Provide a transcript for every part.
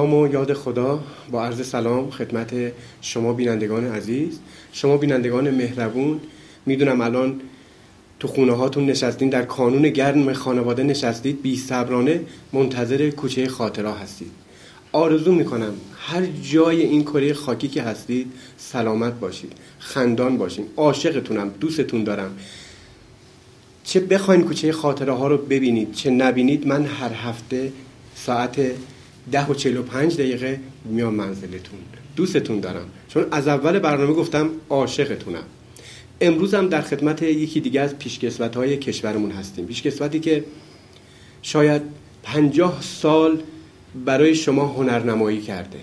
نام و یاد خدا. با عرض سلام خدمت شما بینندگان عزیز، شما بینندگان مهربون. میدونم الان تو خونه هاتون نشستین، در کانون گرم خانواده نشستید، بی صبرانه منتظر کوچه خاطره هستید. آرزو میکنم هر جای این کره خاکی که هستید سلامت باشید، خندان باشین. عاشقتونم، دوستتون دارم. چه بخواین کوچه خاطره ها رو ببینید چه نبینید، من هر هفته ساعت 10:45 میام منزلتون. دوستتون دارم، چون از اول برنامه گفتم عاشقتونم. امروز هم در خدمت یکی دیگه از پیشکسوت‌های کشورمون هستیم. پیشکسوتی که شاید 50 سال برای شما هنرنمایی کرده.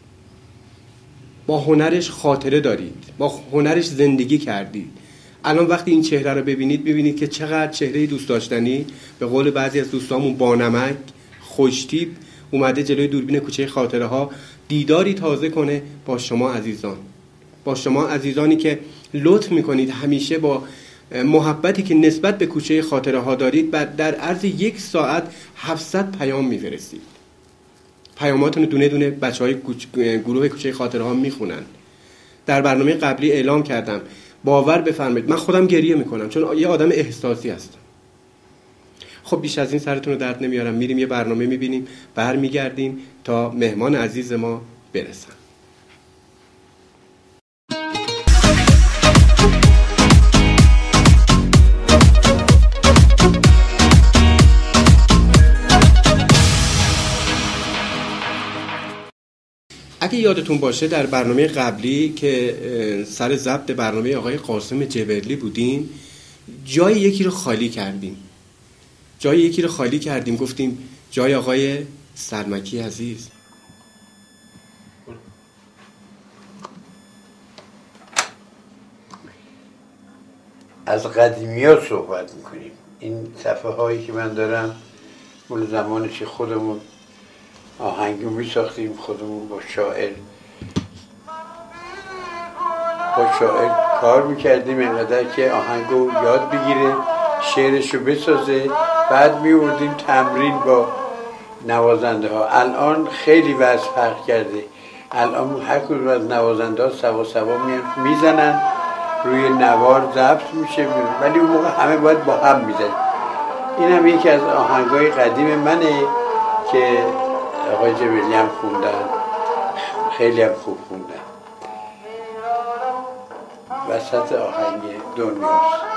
با هنرش خاطره دارید، با هنرش زندگی کردید. الان وقتی این چهره رو ببینید که چقدر چهره دوست داشتنی، به قول بعضی از دوستامون با نمک، خوشتیپ اومده جلوی دوربین کوچه خاطره ها دیداری تازه کنه با شما عزیزان. با شما عزیزانی که لطف میکنید همیشه با محبتی که نسبت به کوچه خاطره ها دارید در عرض 1 ساعت 700 پیام میفرستید. پیاماتون دونه دونه بچهای گروه کوچه خاطره ها میخونن. در برنامه قبلی اعلام کردم، باور بفرمایید من خودم گریه میکنم چون یه آدم احساسی هستم. خب بیش از این سرتون رو درد نمیارم. میریم یه برنامه میبینیم، برمیگردیم تا مهمان عزیز ما برسن. اگه یادتون باشه در برنامه قبلی که سر ضبط برنامه آقای قاسم جبرلی بودیم، جای یکی رو خالی کردیم. گفتیم جای آقای سلمکی عزیز. از قدیمی‌ها صحبت میکنیم. این صفحه هایی که من دارم مول زمانی که خودمون آهنگو میساختیم، خودمون با شاعر کار میکردیم، اینقدر که آهنگو یاد بگیره، شعرشو بسازه، بعد میوردیم تمرین با نوازنده ها. الان خیلی وضع فرق کرده. الان هر کدوم از نوازنده ها سوا میزنن، روی نوار ضبط میشه، ولی اون موقع همه باید با هم میزنن. این هم یکی از آهنگای قدیم منه که آقای جبرلی هم خوندن، خیلی هم خوب خوندن. وسط آهنگ دنیاست.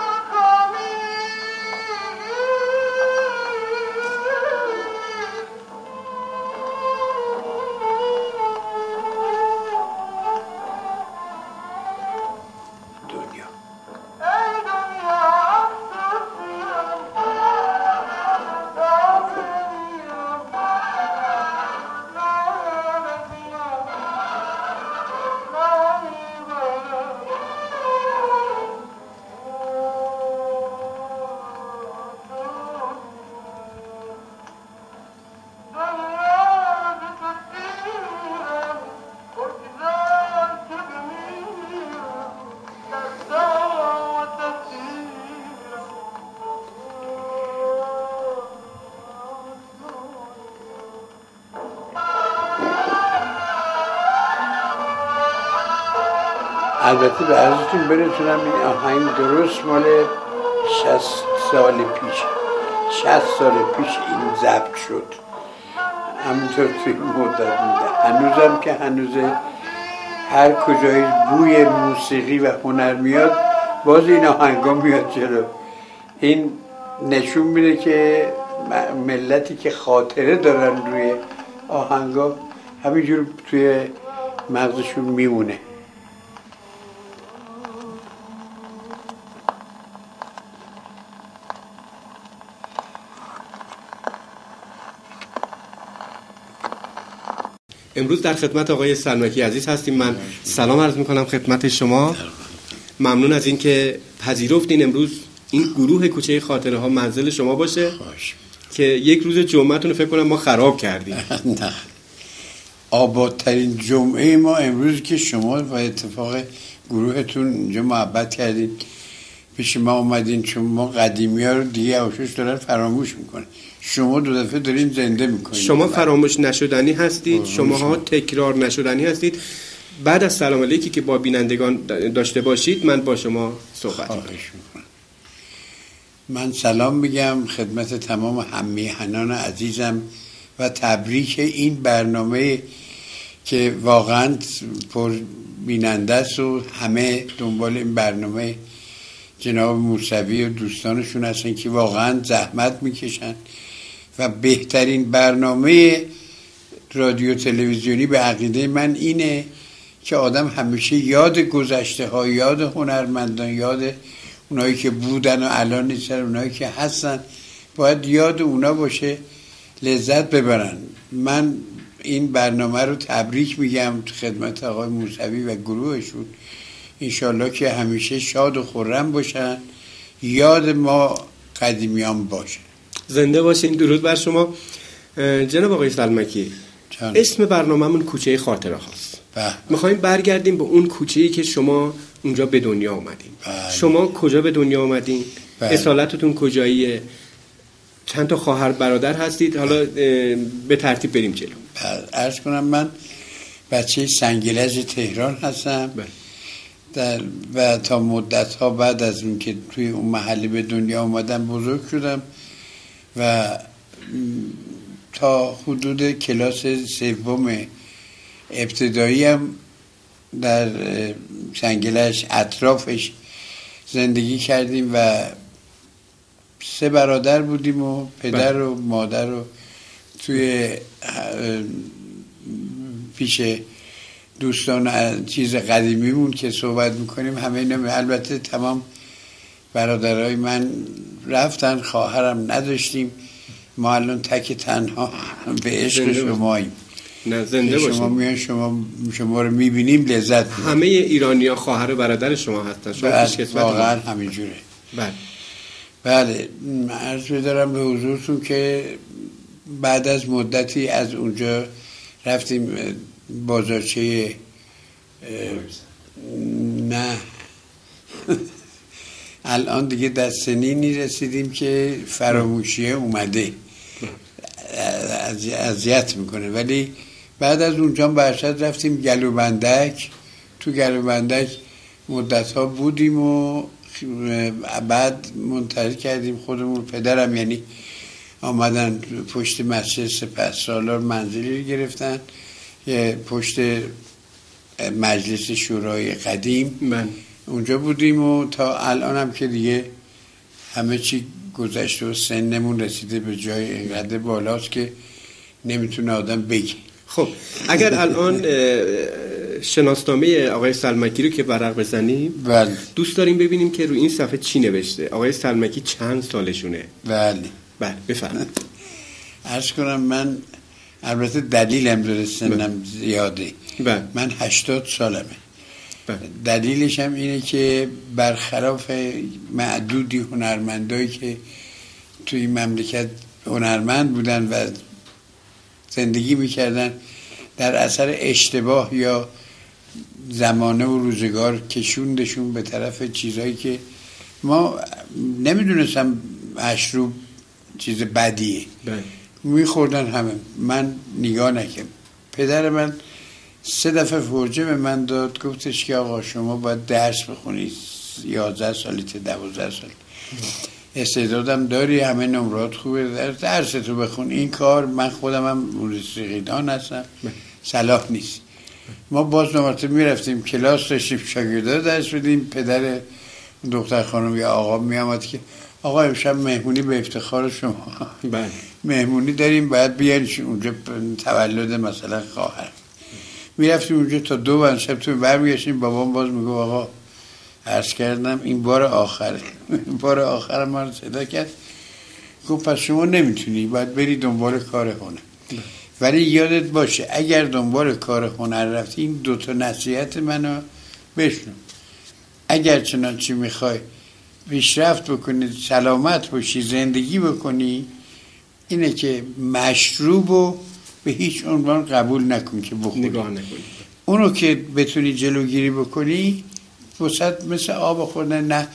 البته به عرضتون برسونم این آهنگ درست مال 60 سال پیش این ضبط شد. همینطور توی مدت میده. هنوزم که هنوزه هر کجای بوی موسیقی و هنر میاد باز این آهنگا میاد جلو. این نشون میده که ملتی که خاطره دارن روی آهنگا همینجور توی مغزشون میمونه. امروز در خدمت آقای سلمکی عزیز هستیم. من سلام عرض میکنم خدمت شما. ممنون از این که پذیرفتین امروز این گروه کوچه خاطره ها منزل شما باشه. که یک روز جمعه‌تون فکر کنم ما خراب کردیم. نه، آبادترین جمعه ما امروز که شما و اتفاق گروهتون اینجا محبت کردید پیش ما اومدین، چون ما قدیمی ها رو دیگه آشوش دارن فراموش میکنه. شما دو دفعه دارین زنده میکنید. شما فراموش نشدنی هستید، شماها تکرار نشدنی هستید. بعد از سلام علیکی که با بینندگان داشته باشید من با شما صحبت کنم. من سلام میگم خدمت تمام هم‌میهنان عزیزم و تبریک این برنامه که واقعا پر بیننده است و همه دنبال این برنامه جناب موسوی و دوستانشون هستن که واقعا زحمت میکشن و بهترین برنامه رادیو تلویزیونی به عقیده من اینه که آدم همیشه یاد گذشته ها، یاد هنرمندان، یاد اونایی که بودن و الان نیستن، اونایی که هستن، باید یاد اونا باشه، لذت ببرن. من این برنامه رو تبریک میگم خدمت آقای موسوی و گروهشون. انشالله که همیشه شاد و خرم باشن، یاد ما قدیمیان باشه. زنده باشین. درود بر شما. جناب آقای سلمکی، اسم برنامه‌مون کوچه خاطره هاست. میخوایم برگردیم به اون کوچه‌ای که شما اونجا به دنیا اومدین. شما کجا به دنیا اومدین؟ اصالتتون کجاییه؟ چند تا خواهر برادر هستید؟ حالا به ترتیب بریم جلو. عرض کنم من بچه سنگلج تهران هستم و تا مدت ها بعد از اون که توی اون محله به دنیا اومدم بزرگ شدم و تا حدود کلاس سوم ابتدایی هم در سنگلج اطرافش زندگی کردیم و 3 برادر بودیم و پدر و مادر و توی پیش دوستان چیز قدیمیمون که صحبت میکنیم همه اینا. البته تمام برادرای من رفتن، خواهرم نداشتیم. ما الان تک تنها به عشق شماییم. نه زنده باشیم. شما میان شما رو میبینیم لذت میبریم. همه ایرانی‌ها خواهر و برادر شما هستن. شما پیشکسوت واقعا همینجوره. بله عرض بدارم به حضورتون که بعد از مدتی از اونجا رفتیم بازارچه نه الان دیگه در سنینی رسیدیم که فراموشیه اومده، اذیت میکنه. ولی بعد از اونجا برشد رفتیم گلوبندک. تو گلوبندک مدت ها بودیم و بعد منتقل کردیم خودمون. پدرم یعنی آمدن پشت مسجد سپهسالار منزلی گرفتن، پشت مجلس شورای قدیم من اونجا بودیم و تا الان هم که دیگه همه چی گذشته و سنمون رسیده به جای اینقدر بالاست که نمیتونه آدم بگه. خب اگر الان شناسنامه آقای سلمکی رو که ورق بزنیم دوست داریم ببینیم که رو این صفحه چی نوشته. آقای سلمکی چند سالشونه؟ بله بفرمایید. عرض کنم من البته دلیلم داره سنم زیاده. من 80 سالمه. دلیلش هم اینه که برخلاف معدودی هنرمندایی که توی این مملکت هنرمند بودن و زندگی میکردن، در اثر اشتباه یا زمانه و روزگار کشوندشون به طرف چیزایی که ما نمیدونستم مشروب چیز بدیه. میخوردن همه. من نگاه نکردم. پدر من 3 دفعه فرجه به من داد، گفتش که آقا شما باید درس بخونی، 11 سالی تا 12 سال استعدادم داری، همه نمرات خوبه، درس تو بخون. این کار من خودم هم موسیقیدان هستم، صلاح نیست. ما باز نمرات میرفتیم کلاس داشتیم، شاگردا درس بدیم. پدر دختر خانم یا آقا میامد که آقا امشب مهمونی به افتخار شما. مهمونی داریم باید بیاین اونجا، تولد مثلا خواهر. میرفتیم اونجا تا 2 شب تو برمیگشتیم. بابام باز میگه آقا عرض کردم این بار آخره. بار آخر ما رو صدا کرد، گفت پس شما نمیتونی، باید بری دنبال کار هنر. ولی یادت باشه اگر دنبال کار هنر رفتی این 2 نصیحت منو بشنو. اگر چنانچه میخوای پیشرفت بکنی، سلامت باشی، زندگی بکنی، اینه که مشروبو به هیچ عنوان قبول نکن که بخوری. نگاه نکنی. اونو که بتونی جلوگیری بکنی وسط مثل آب خوردن. نه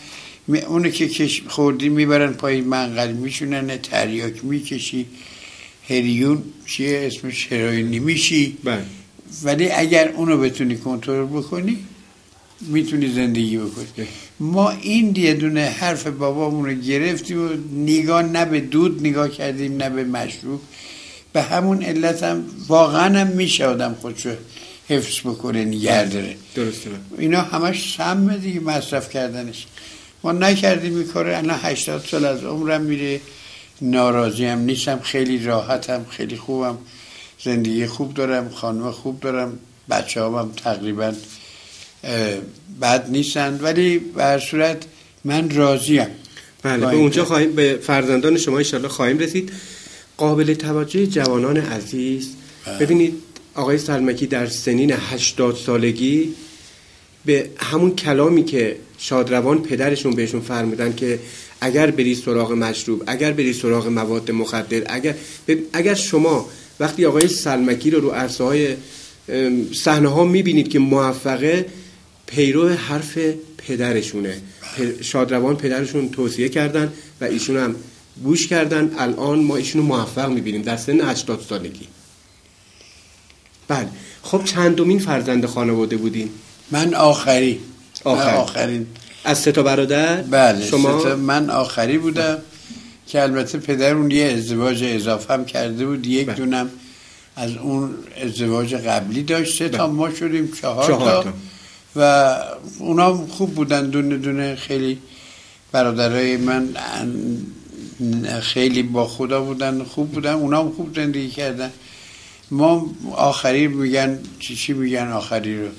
اونو که خوردی میبرن پای منقل میشونن، تریاک میکشی، هریون چیه اسمش، هروئینی میشی. ولی اگر اونو بتونی کنترل بکنی میتونی زندگی بکنی. ما این یه دونه حرف بابامون رو گرفتیم و نگاه نه به دود نگاه کردیم نه به مشروب. به همون علت هم واقعا هم میشه آدم خودشو حفظ بکنه نگه داره. درسته. اینا همش سمه دیگه مصرف کردنش. ما نکردیم این کاره. الان 80 سال از عمرم میره، ناراضی هم نیستم، خیلی راحتم، خیلی خوبم، زندگی خوب دارم، خانم خوب دارم، بچه هم تقریبا بد نیستن، ولی به هر صورت من راضیم. بله، به اونجا خواهیم، به فرزندان شما انشالله خواهیم رسید. قابل توجه جوانان عزیز، ببینید آقای سلمکی در سنین 80 سالگی به همون کلامی که شادروان پدرشون بهشون فرمودن که اگر بری سراغ مشروب، اگر بری سراغ مواد مخدر، اگر شما وقتی آقای سلمکی رو عرصه‌های صحنه ها میبینید که موفقه، پیرو حرف پدرشونه. شادروان پدرشون توصیه کردن و ایشون هم گوش کردن. الان ما ایشون رو موفق میبینیم در سن 80 سالگی. بله. خب چندمین فرزند خانواده بودین؟ من آخرین از 3 تا برادر؟ بله، شما؟ من آخری بودم که البته پدرمون یه ازدواج اضافه هم کرده بود، یک دونم از اون ازدواج قبلی داشت. 3 تا ما شدیم 4 تا و اونا خوب بودن، دونه دونه. خیلی برادرای من خیلی با خدا بودن، خوب بودن، اونا هم خوب زندگی کردن. ما آخری میگن چی میگن آخری رو؟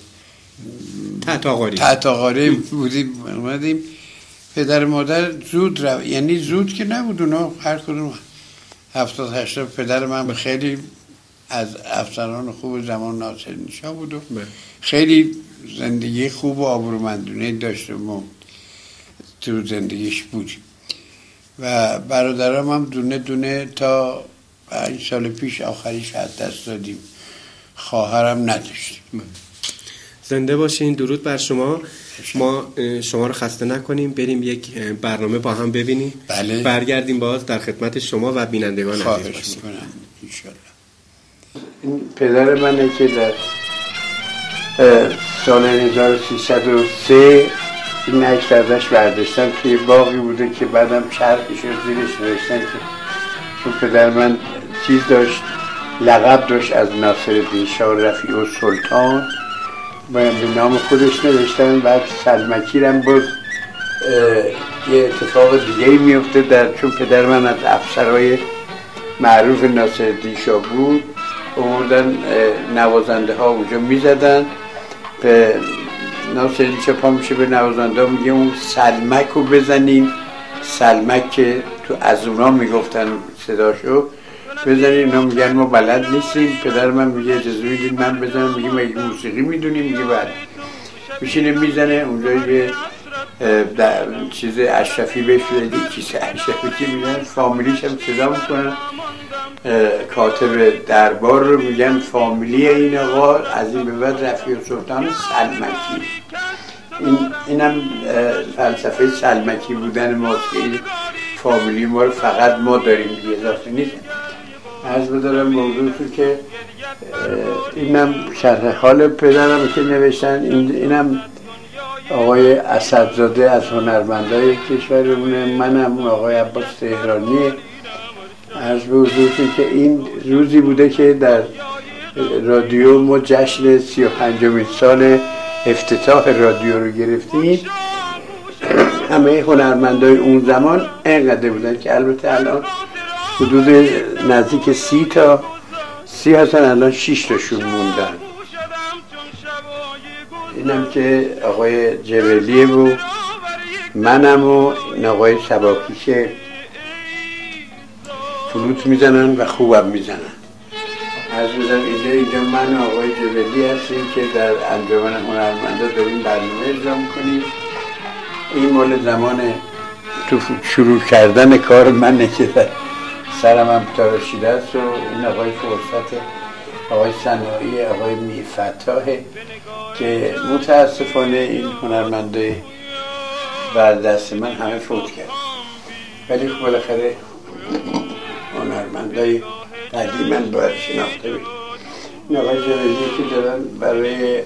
تحتاقاری بودیم. اومدیم پدر مادر زود یعنی زود که نبود، اونا هر کدوم 70-80. پدر من خیلی از افسران خوب زمان ناصرالدین شاه بود و خیلی زندگی خوب و آبرومندانه داشت و ما تو زندگیش بودیم. و برادرم هم دونه دونه تا 5 سال پیش آخریش از دست دادیم. خواهرم نداشتیم. زنده باشین. درود بر شما. ما شما رو خسته نکنیم، بریم یک برنامه با هم ببینیم. بله. برگردیم باز در خدمت شما و بینندگان عزیز باشیم. خواهش میکنم انشالله. این پدر منه که در سال 1303 این عکس ازش برداشتم توی باقی بوده که بعدم شرحش رو زیرش نوشتن که چون پدر من چیز داشت، لقب داشت از ناصرالدین شاه رفیع السلطان، باید به نام خودش نوشتن. بعد سلمکی رم باز یه اتفاق دیگه میفته، چون پدر من از افسرهای معروف ناصرالدین شاه بود، اومدن نوازنده ها اونجا میزدن، به ناصرالدین شاه پا میشه به نوازنده ها میگه اون سلمک رو بزنین. سلمک که تو از اونا میگفتن صداشو بزنین، اینا میگن ما بلد نیستیم. پدر من میگه اجازه میدین من بزنم؟ میگه مگه موسیقی میدونیم؟ میگه بله. میشینه میزنه اونجا یه چیز اشرفی بهش شده، کیسه اشرفی که میگن، فامیلیش هم صدا میکنن، کاتب دربار رو میگن فامیلی این آقا از این به بعد رفیع السلطان سلمکی. اینم فلسفه سلمکی بودن ماست که این فامیلی ما رو فقط ما داریم دیگه، اضافه نیست. عرض بدارم موضوع که اینم شرح حال پدرم که نوشتن. اینم آقای اسدزاده از هنرمندای کشورمونه، منم آقای عباس تهرانی. عرض به حضورتون که این روزی بوده که در رادیو ما جشن 35مین سال افتتاح رادیو رو گرفتیم. همه هنرمندای اون زمان اینقدر بودن که البته الان حدود نزدیک 30 هستن، الان 6 تاشون موندن. اینم که آقای جبلیه و منم و این آقای سباکی که فلوت میزنن و خوبم میزنن. از بزن اینجا من و آقای جبلی هستیم که در انجمن هنرمندا داریم برنامه اجرا میکنیم. این مال زمان تو شروع کردن کار منه که در سرم هم تراشیده است. و این آقای فرصت، آقای صناعی، آقای میرفتاحه که متاسفانه این هنرمنده بعد دست من همه فوت کرد. ولی خب بالاخره هنرمندای قدیما باید شناخته بید. این آقای جویدی که دارن برای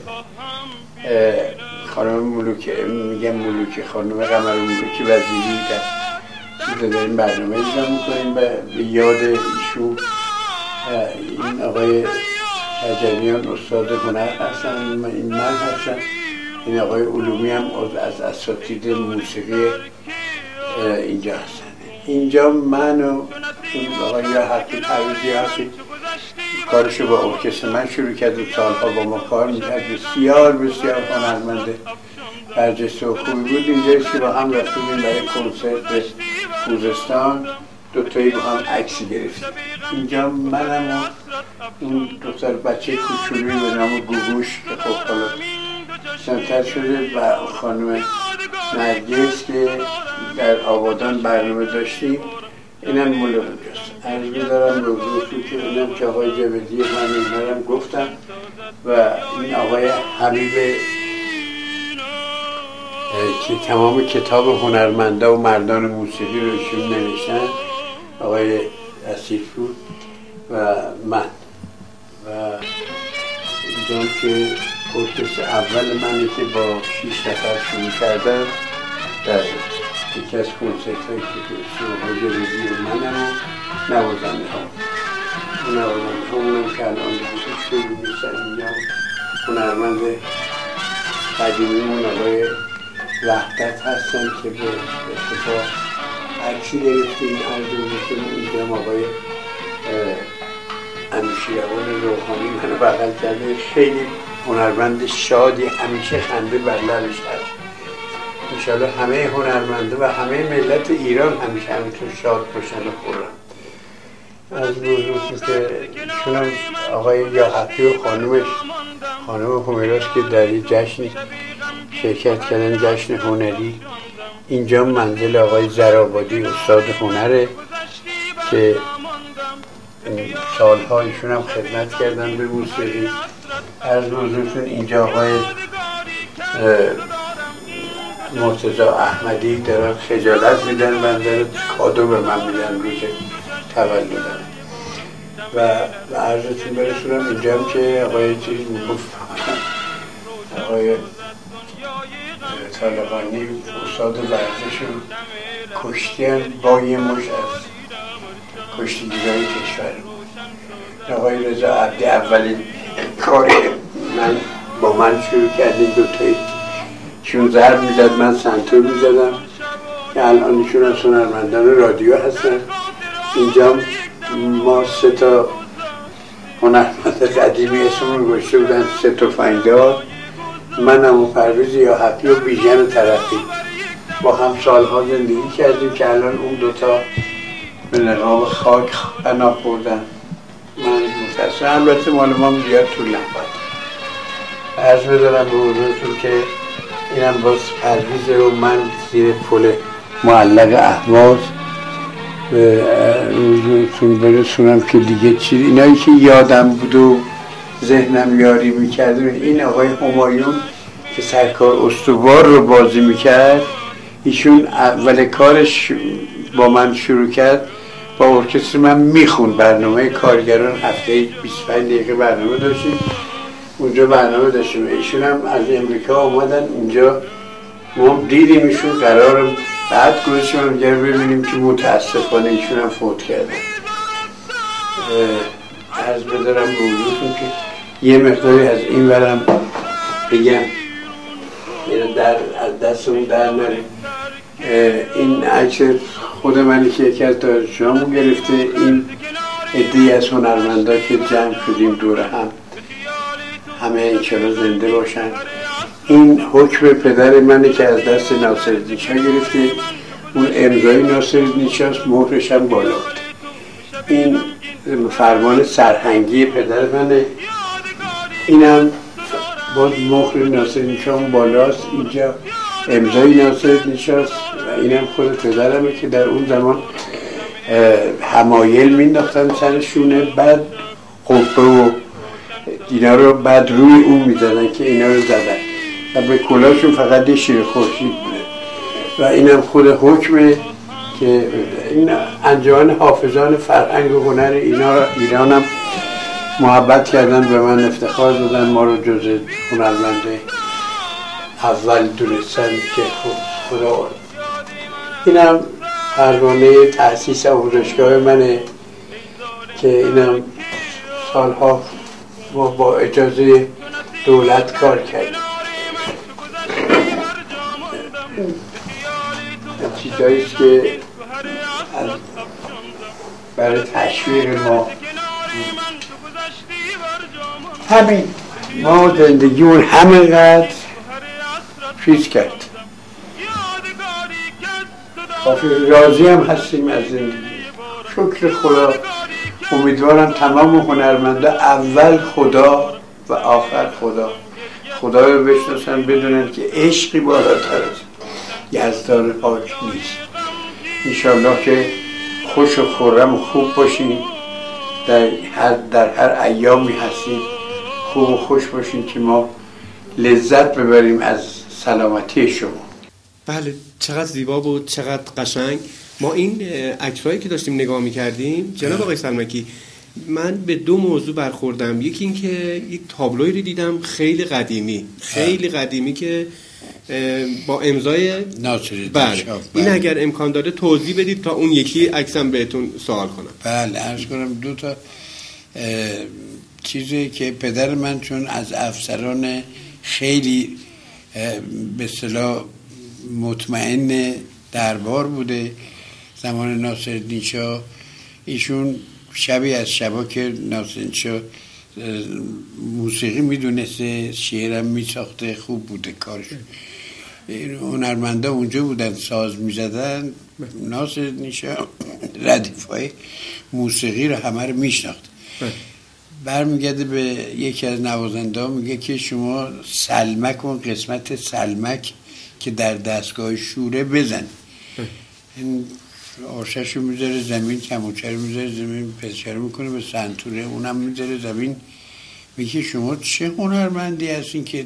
خانم ملوک، میگم ملوک، خانم قمر ملوک وزیری در داریم برنامه اجرا میکنیم به یاد ایشون. این آقای شجریان استاد هنر هستن، این من هستم، این آقای علومی هم از اساتید موسیقی اینجا هستن. اینجا من و این آقای حقی پرویزی هستی کارشو با ارکستر من شروع کرد و سالها با ما کار میکرد. بسیار بسیار هنرمنده، برجسته و خوبی بود. اینجایست که با هم رفتیم برای کنسرت خوزستان، دوتایی با هم عکسی گرفتیم. اینجا منم و اون دختر بچه کوچولوی به نام گوگوش که خب حالا سنتر شده و خانم نرگس که در آبادان برنامه داشتیم، اینم مال اونجاست. عرض می‌دارم به حضورتون که اینم که آقای جویدی من اینهارم گفتم و این آقای حبیب که تمام کتاب هنرمندا و مردان موسیقی رو ایشون نوشتن، آقای اصیلپور و من و اینجا که ارکستر اول منی که با 6 نفر شروع کردم در یکی از کنسرت هایی که آقای جویدی و منم و نوازنده ها. اون نوازنده ها اونم که الان شروع میشن اینجا هنرمند قدیمیمون آقای وحدت هستن که به اتفاق عکسی گرفتیم عرض اینجا آقای انوشیروان روحانی منو بغل کرده. خیلی هنرمند شادی، همیشه خنده بر لبش هست. انشاءالله همه هنرمنده و همه ملت ایران همیشه همینطور شاد باشن و خورم. از بزرگی که ایشونم آقای یاحقی و خانم همیراس که در این جشن شرکت کردن، جشن هنری. اینجا منزل آقای زرابادی استاد هنره که سالها ایشون هم خدمت کردن به موسیقی. عرض بزرگتون اینجا آقای مرتضی احمدی دارن خجالت میدن من دارن کادو به من میدن روز تولدم و عرضتون برسونم اینجا هم که آقای چیز میگفت آقای طالقانی استاد ورزش رو کشتین با یه مش از کشتیگیرهای کشور. آقای رضا عبدی اولین کاری با من شروع کردیم، دوتایی چون ضرب میزد من سنتور میزدم که الان ایشون از هنرمندان رادیو هستن. اینجا ما 3 تا هنرمند قدیمی اسمون رو گذاشته بودن، 3 تفنگدار، منم و پرویز یاحقی و بیژن طرفی با هم سالها زندگی کردیم که الان اون 2 تا به لقاب خاک پناه بردن. من متاسفم، البته مال ما زیاد طول نمی‌کشه. عرض بدارم به حضورتون که اینم باز پرویز رو من زیر پل معلق اهواز به حضورتون برسونم که دیگه چی اینایی که یادم بود و ذهنم یاری میکرد. این آقای همایون که سرکار استوار رو بازی میکرد، ایشون اول کارش با من شروع کرد، با ارکستر من میخوند برنامه کارگران، هفته 25 دقیقه برنامه داشتیم اونجا برنامه داشتیم. ایشون هم از امریکا اومدن اینجا، ما دیدیم ایشون قرارم بعد گذاشتیم هم دیگر ببینیم که متاسفانه ایشون هم فوت کردن. عرض بدارم به حضورتون که یه مقداری از این ورم بگم از دستمون در نره. این عکس خود منی که یکی از دانشجوامون گرفته. این عده‌ای از هنرمندا که جمع شدیم دور هم، همه انشالله زنده باشن. این حکم پدر منی که از دست ناصرالدین شاه گرفته، اون امضای ناصرالدین شاه، مهرش هم بالا بود. این فرمان سرهنگی پدر منه، اینم باز مهر ناصرالدین شاه بالاست، اینجا امضای ناصرالدین شاه و اینم خود پدرمه که در اون زمان حمایل مینداختن سرشونه، بعد قبه و اینا رو بعد روی اون میزدن که اینا رو زدن و به کلاشون فقط یه شیر خورشید بوده. و اینم خود حکمه که این انجمن حافظان فرهنگ و هنر ایران هم محبت کردن، به من افتخار دادن، ما رو جز هنرمند اول دونستن که خدا. اینم پروانه تأسیس آموزشگاه منه که اینم سالها ما با اجازه دولت کار کردیم. چیزاییست که برای تشویق ما همین ما زندگیمون همینقدر چیز کرد. راضی هم هستیم از زندگی، شکر خدا. امیدوارم تمام هنرمندا اول خدا و آخر خدا رو بشناسن، بدونن که عشقی بالاتر از یزدان پاک نیست. انشالله که خوش و خرم و خوب باشین، در هر ایامی هستیم خوب و خوش باشین که ما لذت ببریم از سلامتی شما. بله، چقدر زیبا بود، چقدر قشنگ. ما این عکسایی که داشتیم نگاه می‌کردیم جناب آقای سلمکی، من به دو موضوع برخوردم. یکی این که یک تابلویی رو دیدم خیلی قدیمی که با امضای ناصرالدین شاه. این اگر امکان داره توضیح بدید تا اون یکی عکسم بهتون سوال کنم. بله، عرض کنم دو تا چیزی که پدر من چون از افسران خیلی به اصطلاح مطمئن دربار بوده زمان ناصرالدین شاه، ایشون شبی از شبا که ناصرالدین شاه موسیقی میدونسته، شعرم میساخته، خوب بوده کارش. هنرمندا اونجا بودن ساز میزدن، ناصرالدین شاه ردیفای موسیقی رو همه رو میشناخت. برمیگرده به یکی از نوازنده ها میگه که شما سلمک و قسمت سلمک که در دستگاه شوره بزن. این آرشش رو میذاره زمین، کموچه رو میذاره زمین، پسچه رو میکنه به سنتوره، اونم میذاره زمین. میگه شما چه هنرمندی هستین که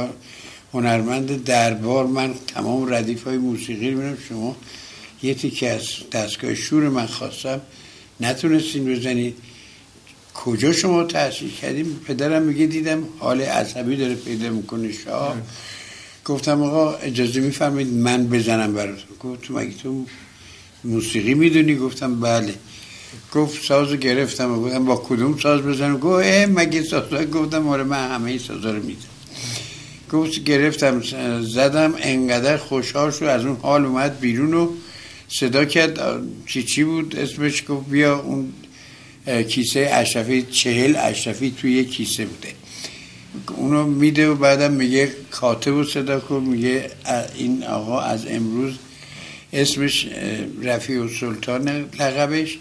هنرمند دربار، من تمام ردیف های موسیقی رو میبینم، شما یه تیکه از دستگاه شور من خواستم نتونستین بزنید. کجا شما تحصیل کردیم؟ پدرم میگه دیدم حال عصبی داره پیدا میکنه شاه. گفتم آقا اجازه میفرمایید من بزنم براتون؟ گفت تو مگه تو موسیقی میدونی؟ گفتم بله. گفت سازو گرفتم و گفتم با کدوم ساز بزنم؟ گفت مگه سازو؟ گفتم آره من همه سازا رو میدم. گفت گرفتم زدم، انقدر خوشحال شد، از اون حال اومد بیرون و صدا کرد. چی بود اسمش؟ گفت بیا اون کیسه اشرفی، 40 اشرفی توی یک کیسه بوده، اونو میده و بعدم میگه کاتب رو صدا کن، میگه این آقا از امروز اسمش رفیع السلطان لقبش،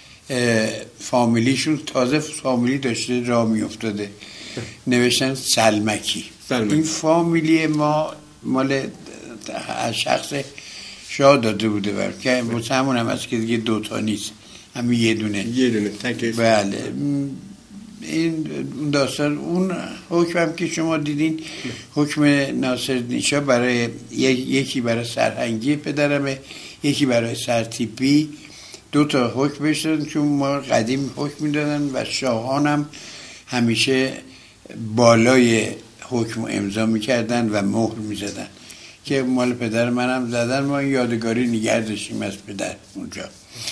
فامیلیشون تازه فامیلی داشته راه میافتاده، نوشتن سلمکی. این فامیلی ما مال شخص شاه داده بوده بر که همون هم هست که دیگه دوتا نیست، همین یه دونه تکلیف. بله. این داستان اون حکم که شما دیدین، حکم ناصرالدین شاه برای یکی برای سرهنگی پدرمه، یکی برای سرتیپی. دو تا حکم بهش دادن چون ما قدیم حکم میدادن و شاهان هم همیشه بالای حکم امضا میکردن و مهر میزدن که مال پدر منم زدن. ما یادگاری نگه داشتیم از پدر اونجا.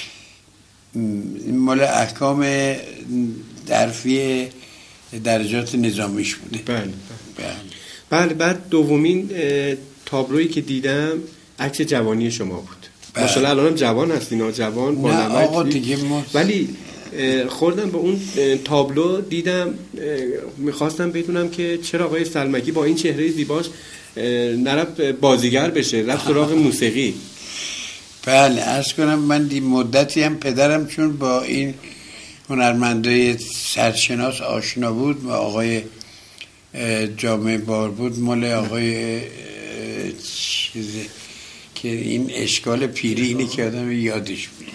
مال احکام درفی درجات نظامیش بوده. بله. بعد دومین تابلویی که دیدم عکس جوانی شما بود. ماشاءالله الانم جوان هستین، جوان با نمک. ولی خوردم به اون تابلو دیدم، میخواستم بدونم که چرا آقای سلمکی با این چهره زیباش نرفت بازیگر بشه، رفت سراغ موسیقی. بله، عرض کنم من دی مدتی هم پدرم چون با این هنرمندای سرشناس آشنا بود و آقای جامعه بار بود، مال آقای چیزه که این اشکال پیری اینه که آدم یادش بود.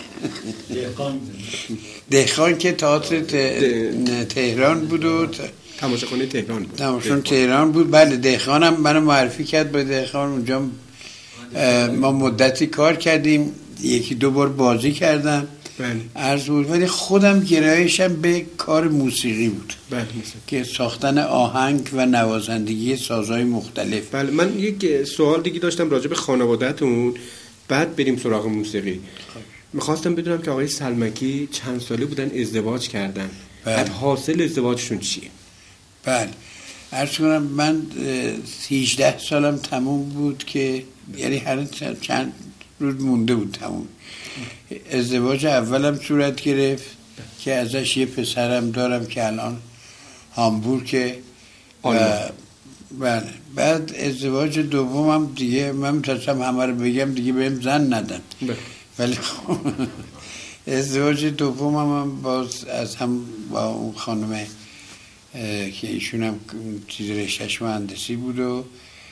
دهقان که تئاتر تهران بود و تماشاخانه تهران تهران بود. بله، دهقانم منو معرفی کرد به دهقان، اونجا ما مدتی کار کردیم، یکی دو بار بازی کردم عرض بود، ولی خودم گرایشم به کار موسیقی بود که ساختن آهنگ و نوازندگی سازهای مختلف. بله، من یک سوال دیگه داشتم راجع به خانواده‌تون، بعد بریم سراغ موسیقی. میخواستم بدونم که آقای سلمکی چند ساله بودن ازدواج کردن؟ بعد حاصل ازدواجشون چیه؟ بله، عرض کنم من 18 سالم تموم بود که یعنی هر چند روز مونده بود تموم. ازدواج اولم صورت گرفت که ازش یه پسرم دارم که الان هامبورگ. بله، بعد ازدواج دومم دیگه من می‌خواستم همه رو بگم دیگه بهم زن ندن، ولی خب ازدواج دومم باز از هم با اون خانم که ایشون هم چیز رشته‌اش مهندسی بود و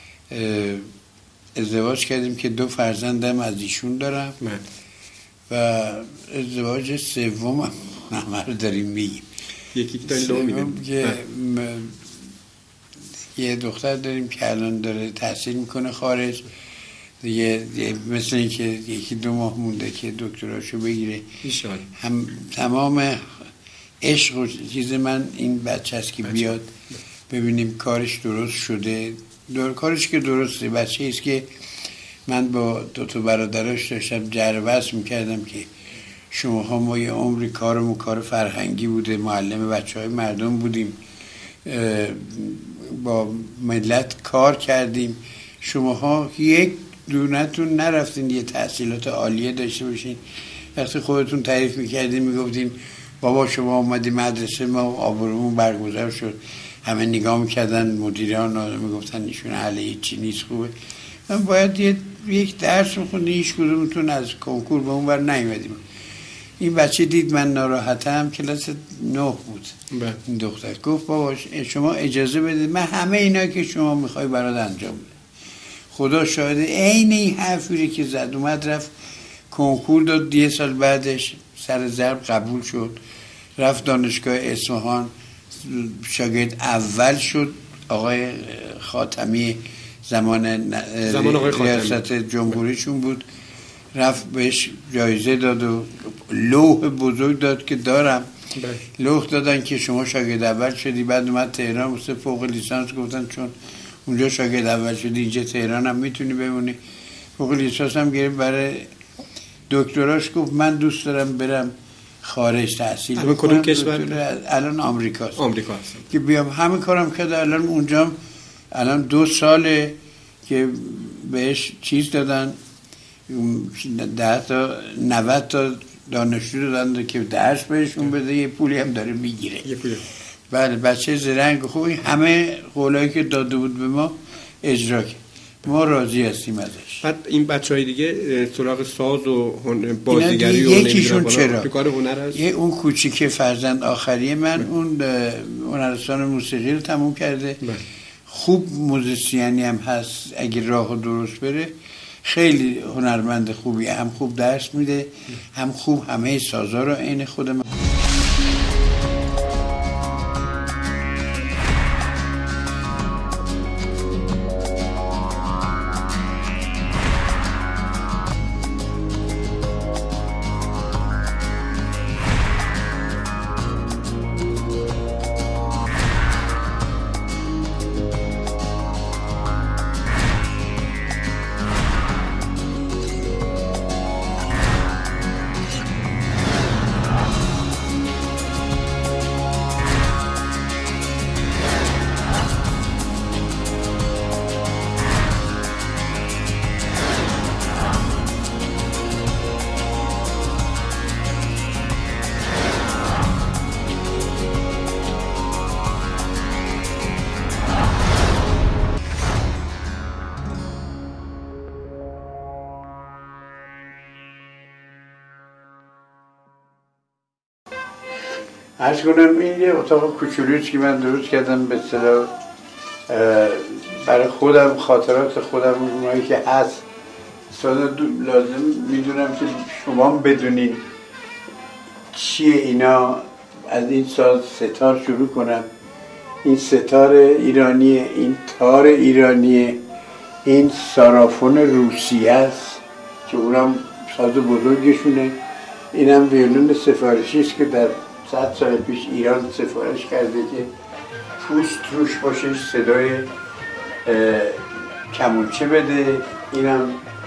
ازدواج کردیم که 2 فرزندم از ایشون دارم. و ازدواج سومم همه رو داریم میگیم. یکی که یه دختر داریم که الان داره تحصیل میکنه خارج دیگه، مثل این که یکی 2 ماه مونده که دکتراشو بگیره. هم تمام عشق و چیز من این بچه است که بیاد ببینیم کارش درست شده. کارش که درسته، بچه ایست که من با 2 برادراش داشتم جربس میکردم که شماها ما یه عمری کارمون کار فرهنگی بوده، معلم بچه های مردم بودیم، با ملت کار کردیم، شماها یک دونتون نرفتین یه تحصیلات عالیه داشته باشین. وقتی خودتون تعریف میکردین میگفتین بابا شما اومدی مدرسه ما آبرومون برگزار شد، همه نگاه میکردن مدیران میگفتن ایشون اهل چی نیست خوبه. من باید یک درس میخوندی، هیچ کدومتون از کنکور به اون بر نیومدیم. این بچه دید من ناراحتم، کلاس 9 بود. این دختر گفت بابا شما اجازه بدید من همه اینا که شما میخوای برات انجام بده. خدا شاهده عین این حرفی که زد، اومد رفت کنکور داد، 1 سال بعدش سر ضرب قبول شد، رفت دانشگاه اصفهان، شاگرد اول شد. آقای خاتمی زمان ریاست جمهوریشون بود، رفت بهش جایزه داد و لوح بزرگ داد که دارم. لوح دادن که شما شاگرد اول شدی. بعد اومد تهران واسه فوق لیسانس، گفتن چون اونجا شاگرد اول شدی اینجا تهران هم میتونی بمونی. فوق لیسانس هم گرفت. برای دکتراش گفت من دوست دارم برم خارج تحصیل کنم. کدوم کشور؟ الان آمریکاست. آمریکا هستم که بیام همه کارم کرده. الان اونجا الان 2 ساله که بهش چیز دادن، 10 تا 90 تا دانشجو دادن که درس بهشون بده، یه پولی هم داره میگیره. بله، بچه زرنگ خوب. همه قولایی که داده بود به ما اجرا کرد، ما راضی هستیم ازش. بعد این بچهای دیگه سراغ ساز و بازیگری و یکیشون چرا کار هنر هست. اون کوچیک فرزند آخری من اون هنرستان موسیقی رو تموم کرده. خوب موزیسیانی هم هست، اگه راه درست بره خیلی هنرمند خوبی، هم خوب درس میده، هم خوب همه سازا رو عین خود من. عرض کنم این یه اتاق کوچولویی که من درست کردم به اصطلاح برای خودم، خاطرات خودم اونایی که هست. لازم میدونم که شما بدونین چیه اینا. از این ساز ستار شروع کنم. این ستار ایرانیه، این تار ایرانیه، این سارافون روسیه است که اونم ساز بزرگشونه. اینم ویولون سفارشی است که در 100 سال پیش ایران سفارش کرده که پوست روش باشه، صدای کمونچه بده. اینم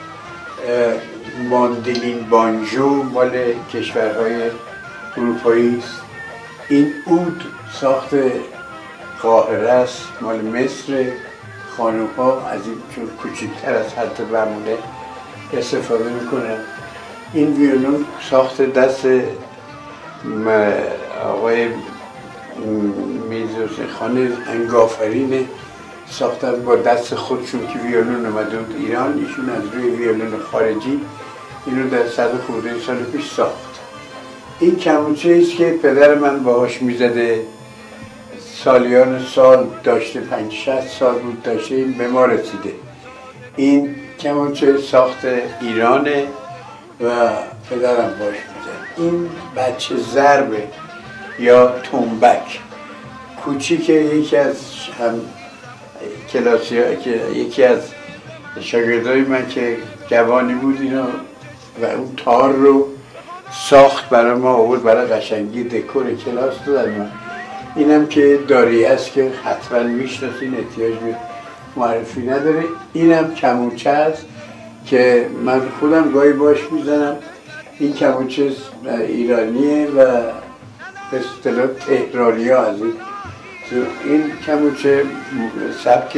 ماندلین بانجو مال کشورهای اروپایی است. این عود ساخت قاهره است، مال مصر. خانوم‌ها از این چون کوچکتر از حد معموله استفاده میکنن. این ویولون ساخت دست آقای میرزا خان انگافرینه، ساختن با دست خودشون که ویولون اومده بود ایران. ایشون از روی ویولون خارجی اینو در 100 خورده سال پیش ساخت. این کمونچه است که پدر من باهاش میزده، سالیان سال داشته، 50-60 سال بود داشته، این به ما رسیده. این کمونچه ساخت ایرانه و پدرم باش میزد. این بچه ضربه یا تنبک کوچیک یکی از هم کلاسی ها که یکی از شاگردای من که جوانی بود اینو و اون تار رو ساخت برای ما، آورد برای قشنگی دکور کلاس دادن ما. اینم که داری است که حتما میشناسین، احتیاج به معرفی نداره. اینم کمونچه است که من خودم گاهی باش میزنم. این کمونچه ایرانیه و به اصطلاح تهرانی ها از این کمونچه سبک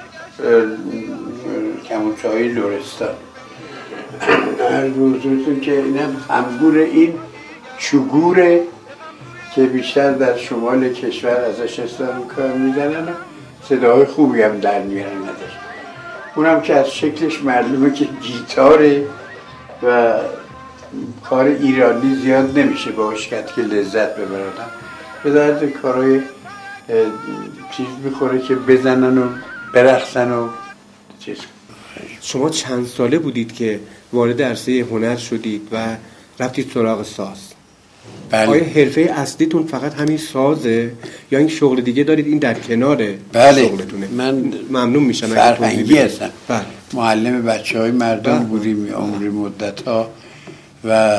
کمونچه های لرستان. هر روزتون که اینم همگور، این چوگوره که بیشتر در شمال کشور ازش استفاده می‌کنن، صداهای خوبی هم در میارن ازش. اونم که از شکلش معلومه که گیتاره و کار ایرانی زیاد نمیشه باش کرد که لذت ببرن. به درد کارهای چیز میخوره که بزنن و برقصن و چیز. شما چند ساله بودید که وارد عرصه هنر شدید و رفتید سراغ ساز؟ بله. آیا حرفه اصلیتون فقط همین سازه یا این شغل دیگه دارید این در کنار شغلتونه؟ من ممنون میشم. فرهنگی هستم. بله. معلم بچه های مردم بودیم عمری مدت ها. و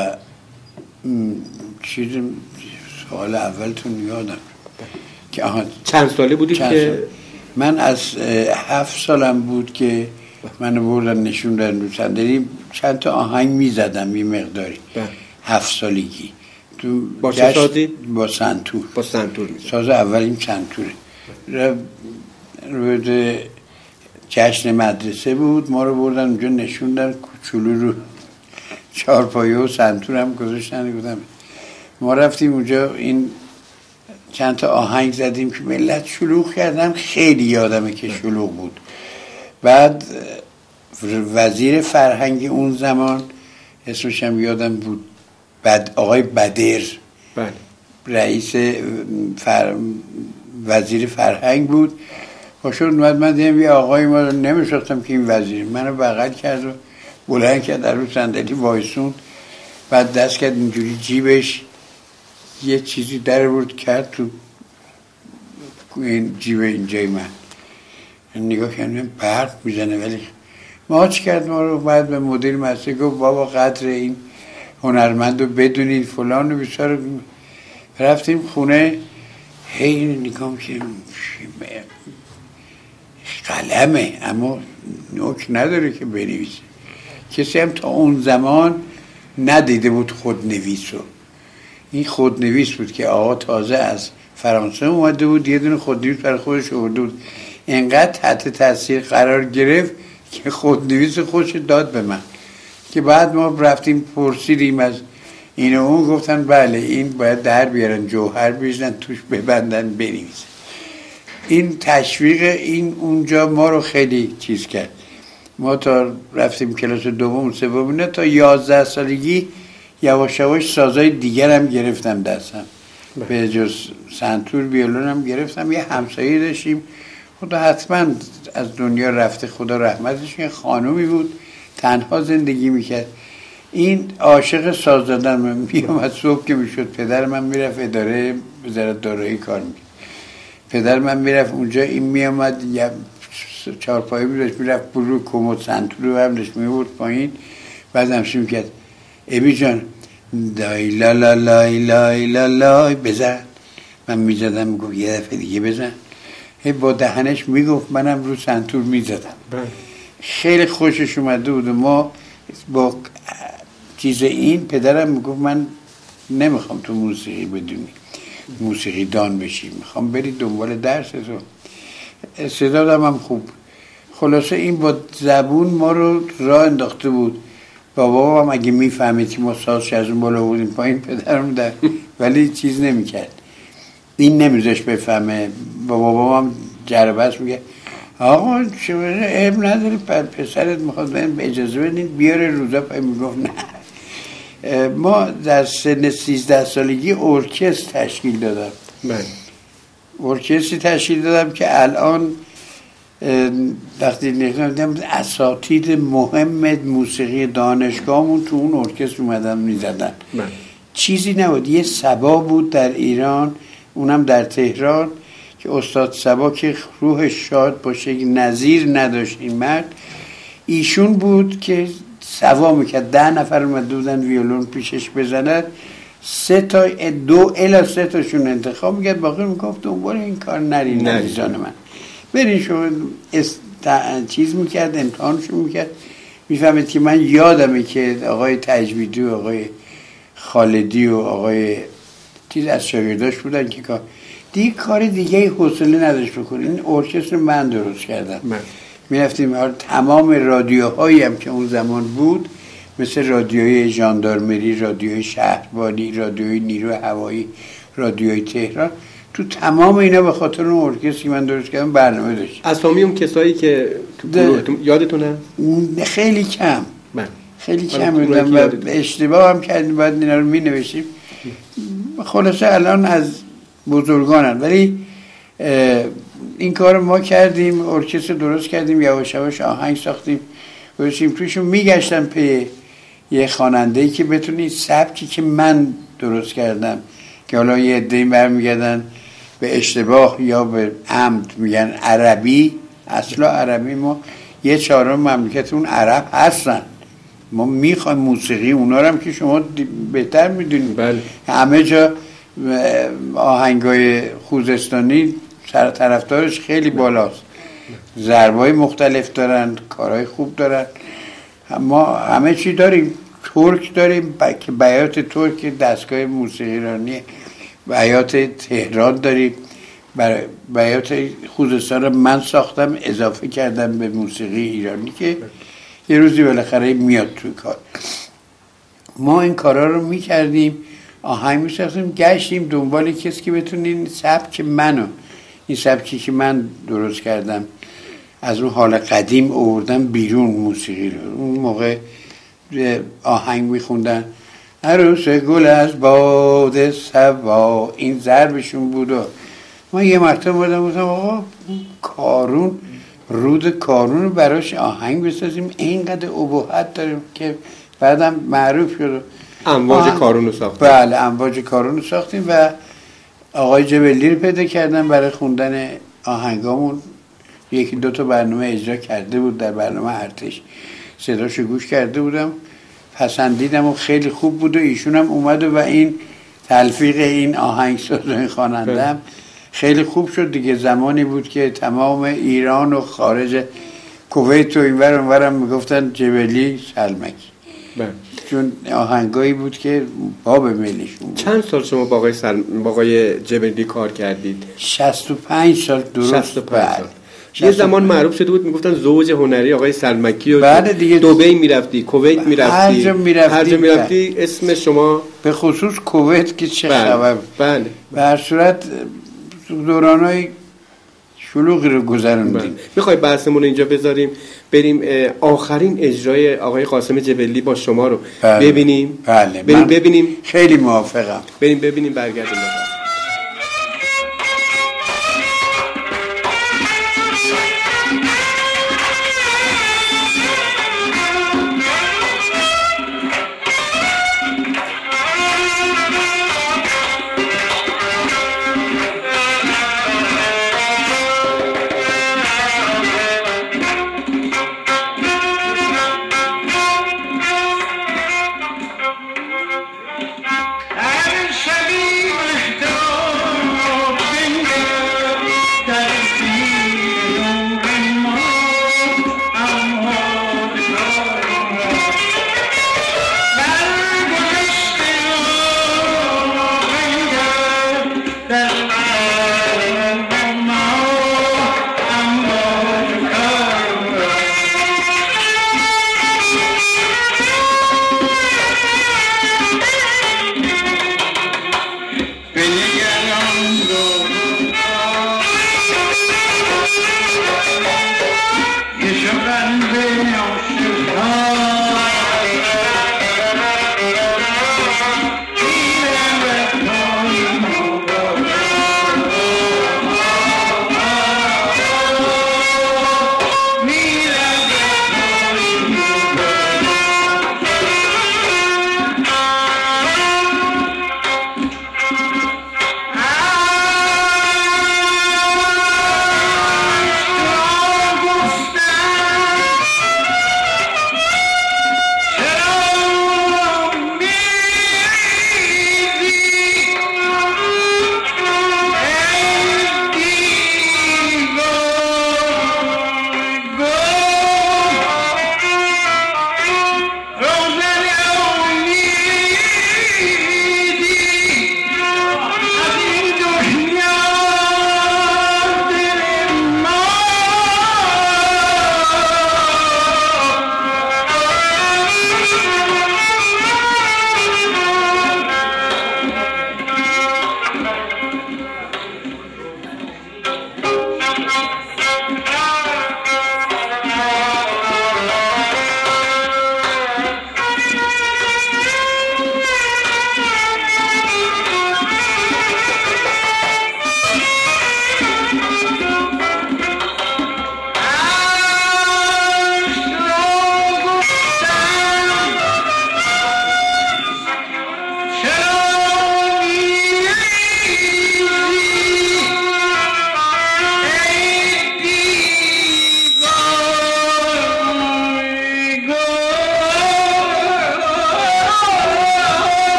چیز سوال اولتون یادم که چند ساله بودید که من از 7 سالم بود که منو بردن نشوندن رو صندلی، چند تا آهنگ میزدم یه مقداری. 7 سالگی تو با چه سازی؟ با سنتور. با سنتور ساز اولیم سنتوره. روز جشن مدرسه بود، ما رو بردن اونجا نشوندن، کوچولو رو چهارپایه و سنتور هم گذاشتن. گفتم ما رفتیم اونجا، این چند تا آهنگ زدیم که ملت شلوغ کردن. خیلی یادمه که شلوغ بود. بعد وزیر فرهنگ اون زمان اسمش هم یادم بود، آقای بدر، بله، رئیس وزیر فرهنگ بود. باشد اومد، من دیدم یه آقای، ما رو نمی‌شناختم که این وزیر، منو بغل کرد و بلند کرد در رو صندلی وایسون. بعد دست کرد اینجوری جیبش یه چیزی در آورد کرد تو این جیب اینجای من نگاه کردم برق میزنه. ولی ما چی کرد؟ ما رو بعد به مدیر مدرسه گفت بابا قدر این هنرمند رو بدونید فلان و بیسار. رفتیم خونه، هی اینو نگاه که قلمه اما نوک نداره که بنویسه. کسی هم تا اون زمان ندیده بود خودنویسو. این خودنویس بود که آقا تازه از فرانسه اومده بود، یه دونه خودنویس برای خودش آورده بود. اینقدر تحت تاثیر قرار گرفت که خودنویس خودش داد به من، که بعد ما رفتیم پرسیدیم از این و اون، گفتن بله این باید در بیارن جوهر بیشتن توش ببندن بنویسن. این تشویق این اونجا ما رو خیلی چیز کرد. ما تا رفتیم کلاس دوم سوم نه تا 11 سالگی یواش یواش سازای دیگر هم گرفتم دستم، به جز سنتور ویولون هم گرفتم. یه همسایه داشتیم، خدا حتما از دنیا رفته، خدا رحمتش، یه خانومی بود تنها زندگی میکرد. این عاشق ساز زدن من میامد. صبح که میشد پدر من میرفت اداره وزارت دارایی کار میکرد، پدر من میرفت اونجا، این میامد چهارپایه می‌داشت میرفت برو کمد سنتور رو همش میورد پایین، بعد همشه میکرد ابی جان دای لا لا لای لای لا لای بزن، من میزدم میگفت یه دفعه دیگه بزن، با دهنش میگفت منم رو سنتور میزدم. خیلی خوشش اومده بود. ما با چیز این پدرم میگفت من نمیخوام تو موسیقی بدونی، موسیقی دان بشی، میخوام بری دنبال درس تو. استعدادم هم خوب. خلاصه این با زبون ما رو راه انداخته بود. بابا هم اگه میفهمید که ما سازش از اون بالا بودیم پایین، پدرم در ولی چیز نمیکرد، این نمیذاش بفهمه. بابا هم جربست میگه آقا چه عیب نداره، پسرت میخواد به اجازه بدین بیاره روزا پای. میگفت نه. ما در سن 13 سالگی ارکستر تشکیل دادم. ارکستری تشکیل دادم که الان وقتی نگاه دیدم اساتید مهم موسیقی دانشگاهمون تو اون ارکستر اومدن میزدن. چیزی نبود، یه صبا بود در ایران، اونم در تهران، که استاد صبا که روح شاد باشه نظیر نداشت این مرد، ایشون بود که صبا میکرد. 10 نفر اومده بودن ویولون پیشش بزنن، 2 الی 3 تاشون انتخاب میکرد، باقی میگفت دنبال این کار نرین عزیزان من، برین شما چیز میکرد، امتحانشون میکرد. میفهمید که من یادمه که آقای تجویدی و آقای خالدی و آقای چیز از شاگرداش بودن که دیگه کار دیگه حوصله نداشت بکنه. این ارکستر من درست کردم. میرفتیم تمام رادیوهایی هم که اون زمان بود، مثل رادیوی ژاندارمری، رادیوی شهربانی، رادیوی نیروی هوایی، رادیوی تهران، تو تمام اینا به خاطر اون ارکستری من درست کردم برنامه داشت. اسامی اون کسایی که تو یادتونه؟ خیلی کم. خیلی کم بودم و اشتباه هم کردیم، باید اینا رو می نوشتیم. خلاصه الان از بزرگانن، ولی این کار ما کردیم، ارکستر درست کردیم، یواش یواش آهنگ ساختیم، گذاشتیم توشون. میگشتم پی یه خواننده‌ای که بتونی سبکی که من درست کردم، که حالا یه عده‌ای برمیگردن به اشتباه یا به عمد میگن عربی، اصلا عربی ما 1/4 مملکت اون عرب هستن. ما میخوایم موسیقی اونا رو هم که شما بهتر میدونید. بله. همه جا آهنگای خوزستانی طرفدارش خیلی بالاست، ضربای مختلف دارن، کارهای خوب دارن. ما همه چی داریم، ترک داریم که بیات ترک دستگاه موسیقی ایرانی، بیات تهران داریم، بیات خوزستان رو من ساختم اضافه کردم به موسیقی ایرانی که یه روزی بالاخره میاد توی کار. ما این کارا رو میکردیم، آهنگ میساختیم، گشتیم دنبال کسی که بتونه این سبک منو، این سبکی که من درست کردم از اون حال قدیم آوردم بیرون موسیقی رو. اون موقع آهنگ میخوندن عروس گل از باد صبا، این ضربشون بود. و ما یه مرتبه بودم آقا کارون، رود کارون رو براش آهنگ بسازیم، اینقدر ابهت داریم که بعدم معروف شد. امواج کارون رو ساختیم. بله، امواج کارون رو ساختیم و آقای جبلی رو پیدا کردم برای خوندن آهنگامون. 1-2 تا برنامه اجرا کرده بود در برنامه ارتش، صداشو گوش کرده بودم، پسندیدم و خیلی خوب بود و ایشون هم اومد و این تلفیق این آهنگساز و این خواننده‌ام خیلی خوب شد دیگه. زمانی بود که تمام ایران و خارج کویت و اینور اونورم میگفتن جبلی سلمکی. چون آهنگایی بود که باب ملیشون بود. چند سال شما با آقای جبلی کار کردید؟ 65 سال درست. 65 سال. یه زمان معروف شده بود میگفتن زوج هنری آقای سلمکی و بعد دیگه دبی میرفتی، کویت میرفتی، هر جا میرفتی اسم شما، به خصوص کویت که چه خبر. بله. به هر صورت دورانای شلوغی رو گذروندیم. میخوای بحثمون اینجا بذاریم بریم آخرین اجرای آقای قاسم جبلی با شما رو ببینیم؟ بله. بریم ببینیم. خیلی موافقم. بریم ببینیم برگردیم.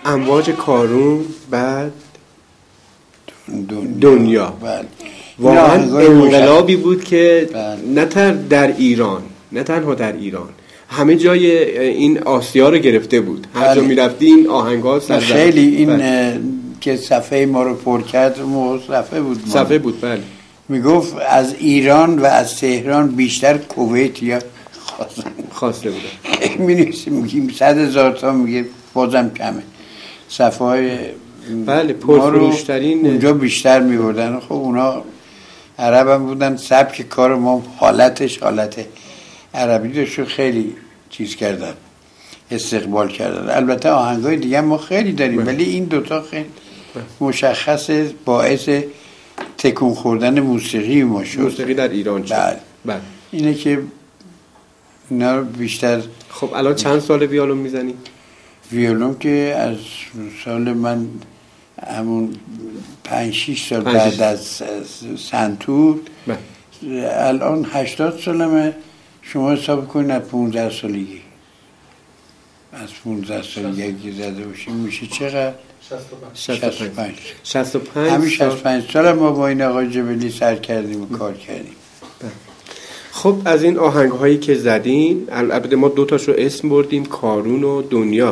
امواج کارون، بعد دنیا. بله. واقعا انقلابی بود که نه در ایران، نه تنها در ایران، همه جای این آسیا رو گرفته بود. هر جا می‌رفتی این آهنگ‌ها خیلی این که صفحه ما رو پر کرد، صفحه بود. بله. میگفت از ایران و از تهران بیشتر کویت یا خواسته بودن. میگیم 100,000 تا، میگه بازم کمه. صفحه های بله پرفروشترین اونجا بیشتر میبردن. خب اونا عرب هم بودن، سبک کار ما حالت عربی داشت، خیلی چیز کردن، استقبال کردن. البته آهنگای دیگه ما خیلی داریم، ولی این دوتا خیلی مشخص باعث تکون خوردن موسیقی ما شد. موسیقی در ایران شد. بله. اینه که اینا بیشتر. خب الان چند سال ویولون میزنی؟ ویولون که از سال من همون 5-6 سال بعد از سنتور، الان 80 سالمه. شما حساب کنید از 15 سالگی، از 15 سالگی زده باشیم میشه چقدر؟ 65. همین 65 سال ما با این آقای جبلی سر کردیم و کار کردیم. خب از این آهنگ هایی که زدین، البته ما 2 تاشو اسم بردیم، کارون و دنیا.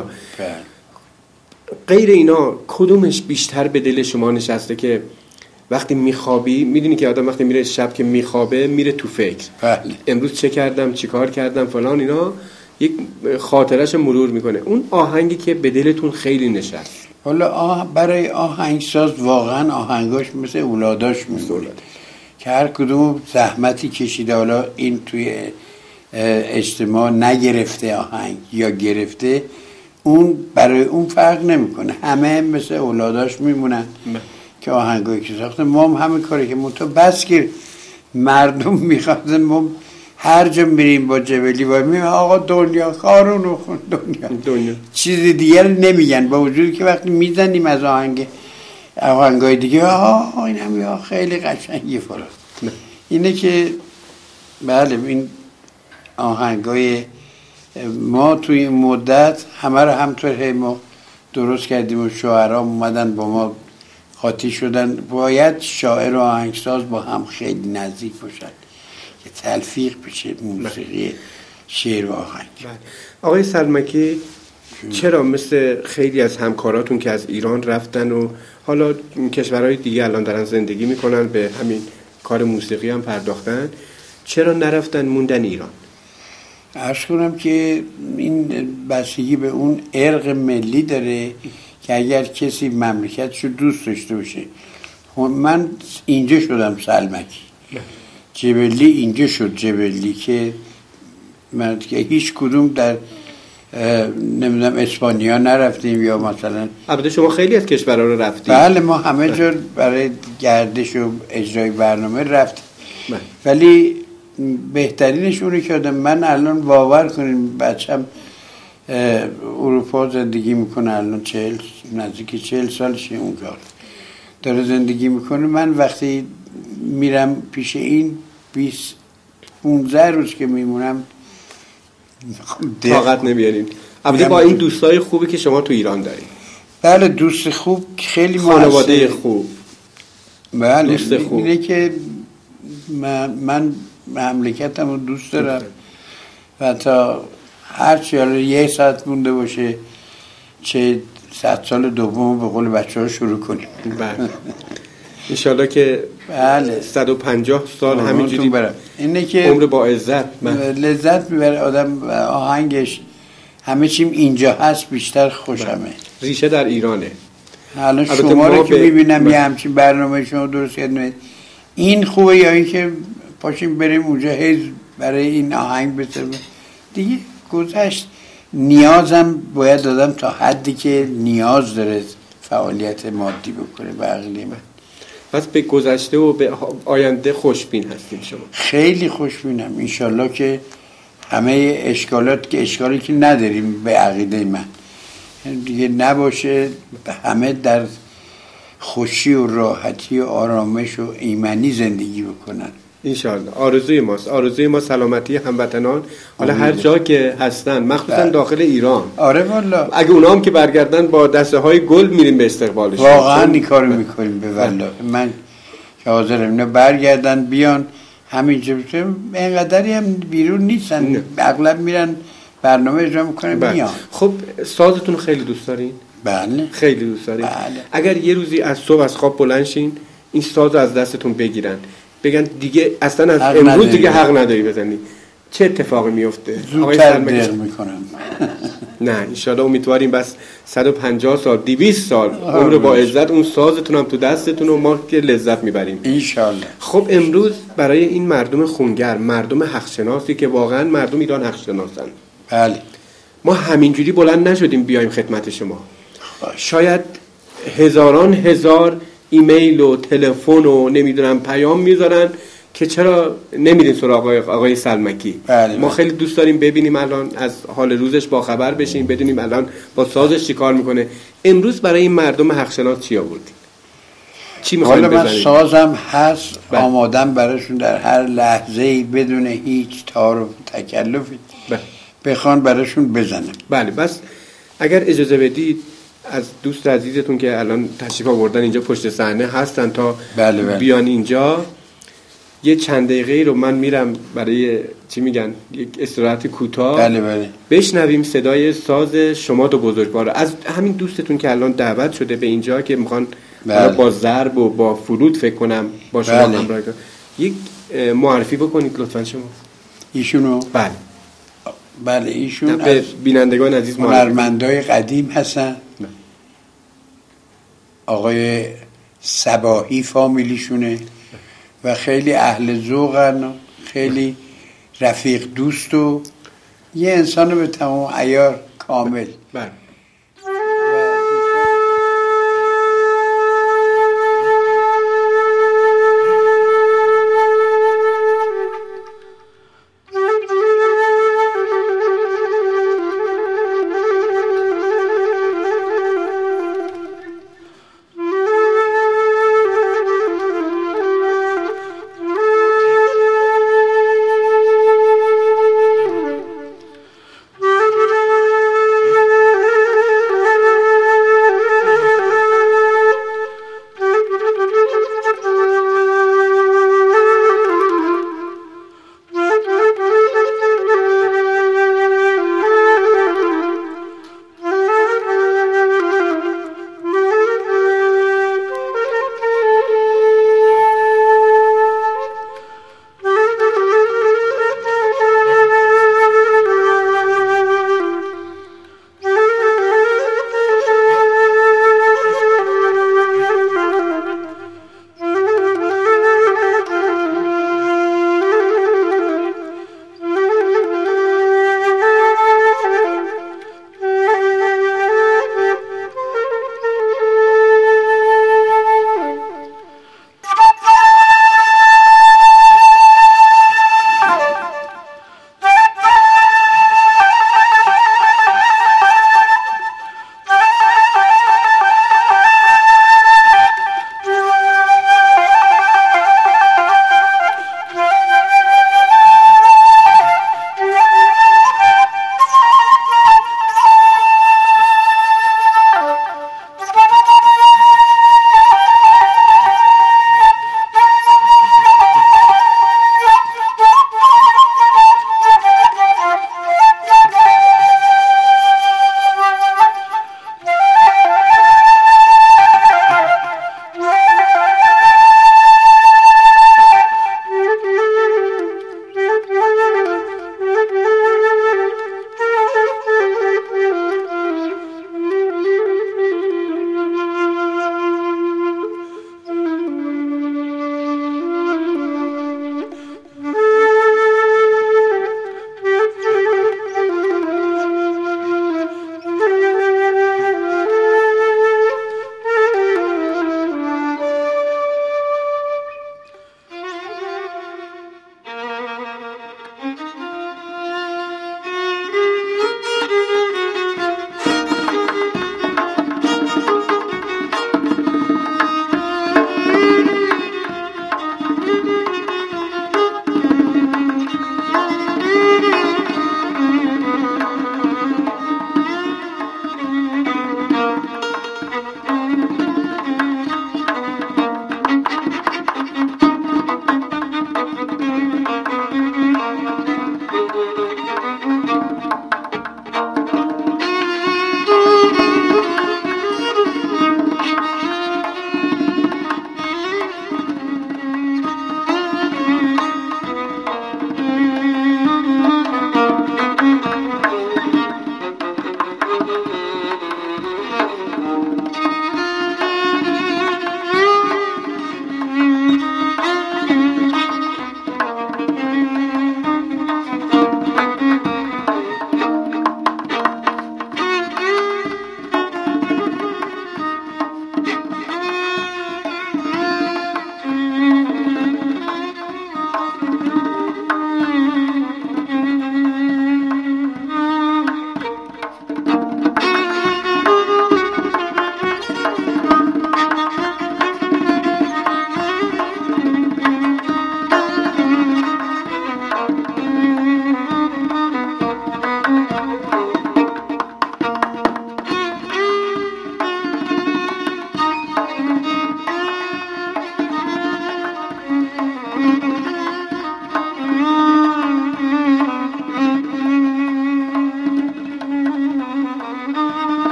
غیر اینا کدومش بیشتر به دل شما نشسته که وقتی میخوابی، میدونی که آدم وقتی میره شب که میخوابه میره تو فکر، امروز چه کردم، چی کار کردم، فلان، اینا یک خاطرش مرور میکنه. اون آهنگی که به دلتون خیلی نشست؟ حالا برای آهنگساز واقعا آهنگاش مثل اولاداش میمونه که هر کدوم زحمتی کشیده. حالا این توی اجتماع نگرفته آهنگ یا گرفته، اون برای اون فرق نمیکنه، همه مثل اولاداش میمونن که آهنگایی که ساخته. ما هم همین کاری که منتها بس که مردم میخوادن، ما هر جا میریم با جبلی باید میگیم آقا دنیا، کارون خون دنیا. چیز دیگر نمیگن، با وجودی که وقتی میزنیم از آهنگای دیگه این هم خیلی قشنگی فرا. اینه که بله، این آهنگای ما توی این مدت همه رو همطور ما درست کردیم و شاعرها اومدن با ما خاطی شدن. باید شاعر و آهنگساز با هم خیلی نزدیک باشن که تلفیق بشه موسیقی شعر و آهنگ. آقای سلمکی، چرا مثل خیلی از همکاراتون که از ایران رفتن و حالا کشورهای دیگه الان دارن زندگی میکنن، به همین کار موسیقی هم پرداختن، چرا نرفتن موندن ایران؟ عرض کنم که این بستگی به اون ارق ملی داره که اگر کسی مملکتشو دوست داشته باشه. من اینجا شدم سلمکی، جبلی اینجا شد جبلی، که من که هیچ کدوم در نمیدونم اسپانیا نرفتیم یا مثلا. البته شما خیلی از کشورها رو رفتیم. بله، ما همه جا برای گردش و اجرای برنامه رفتیم، ولی بهترینش اونه که من الان باور کنیم بچم اروپا زندگی میکنه، الان نزدیک 40 سالشه اونجا داره زندگی میکنه. من وقتی میرم پیش این 15 روز که میمونم طاقت نمیارین. البته با این دوستای خوبی که شما تو ایران دارید. بله، دوست خوب، خیلی خانواده خوب. بله، دوست خوب. اینه که من مملکتم رو دوست دارم و تا هرچی حالا 1 ساعت مونده باشه، چه 100 سال دوم به قول بچه ها شروع کنیم. بله انشالله که 150 سال همینجوری برم. اینه که عمر با عزت لذت میبره آدم. آهنگش همه چیم اینجا هست، بیشتر خوشمه. ریشه در ایرانه. حالا شما رو که میبینم یه همچین برنامه شما درست کردید، این خوبه یا این که پاشیم بریم اونجا برای این آهنگ بسرم دیگه؟ گذشت. نیازم باید دادم تا حدی که نیاز داره فعالیت مادی بکنه بقیلی من. پس به گذشته و به آینده خوشبین هستیم شما؟ خیلی خوشبینم. انشالله که همه اشکالی که نداریم به عقیده من دیگه نباشه، همه در خوشی و راحتی و آرامش و ایمنی زندگی بکنن. انشالله آرزوی ماست، آرزوی ما سلامتی هموطنان، حالا هر جا که هستن، مخصوصا داخل ایران. آره والا، اگه اونا هم که برگردن با دسته های گل میریم به استقبالشون. واقعا این کارو میکنیم به والله. من که حاضرم اینا برگردن بیان همینجا. اینقدری هم بیرون نیستن، اغلب میرن برنامه اجرا میکنن میان. خب سازتون خیلی دوست دارین؟ بله خیلی دوست دارین. بله. اگر یه روزی از صبح از خواب بلند شین این ساز از دستتون بگیرن، بگن دیگه اصلا از امروز دیگه حق نداری بزنی، چه اتفاقی میفته؟ زودتر دق میکنم. نه انشالله امیدواریم بس 150 سال 200 سال عمر با عزت اون سازتون هم تو دستتون و ما که لذت میبریم انشالله. خب امروز برای این مردم خونگر، مردم حق شناسی که واقعا مردم ایران حق شناسن، بله ما همینجوری بلند نشدیم بیایم خدمت شما. شاید هزاران هزار ایمیل و تلفن و نمیدونم پیام میذارن که چرا نمیرین سراغ آقای سلمکی. بله ما خیلی دوست داریم ببینیم الان از حال روزش با خبر بشیم، بدونیم الان با سازش چی کار میکنه. امروز برای این مردم حق شناس چی آوردی؟ چی میخوایم بزنیم؟ من سازم هست آمادم براشون در هر لحظه‌ای بدون هیچ تعارف و تکلفی بخوان براشون بزنم. بله بس اگر اجازه بدید از دوست عزیزتون که الان تشریف آوردن اینجا پشت صحنه هستن تا بله. بیان اینجا یه چند دقیقه رو من میرم برای چی میگن یک استراحت کوتاه. بله. بشنویم صدای ساز شما دو بزرگوار از همین دوستتون که الان دعوت شده به اینجا که میخوان با ضرب و با فرود فکر کنم با شما همراه کنم. یک معرفی بکنید لطفا شما ایشونو. بله ایشون به بینندگان عزیز هنرمندای قدیم هستن. آقای صباحی فامیلیشونه و خیلی اهل ذوقن، خیلی رفیق دوست و یه انسان به تمام عیار کامل. بله.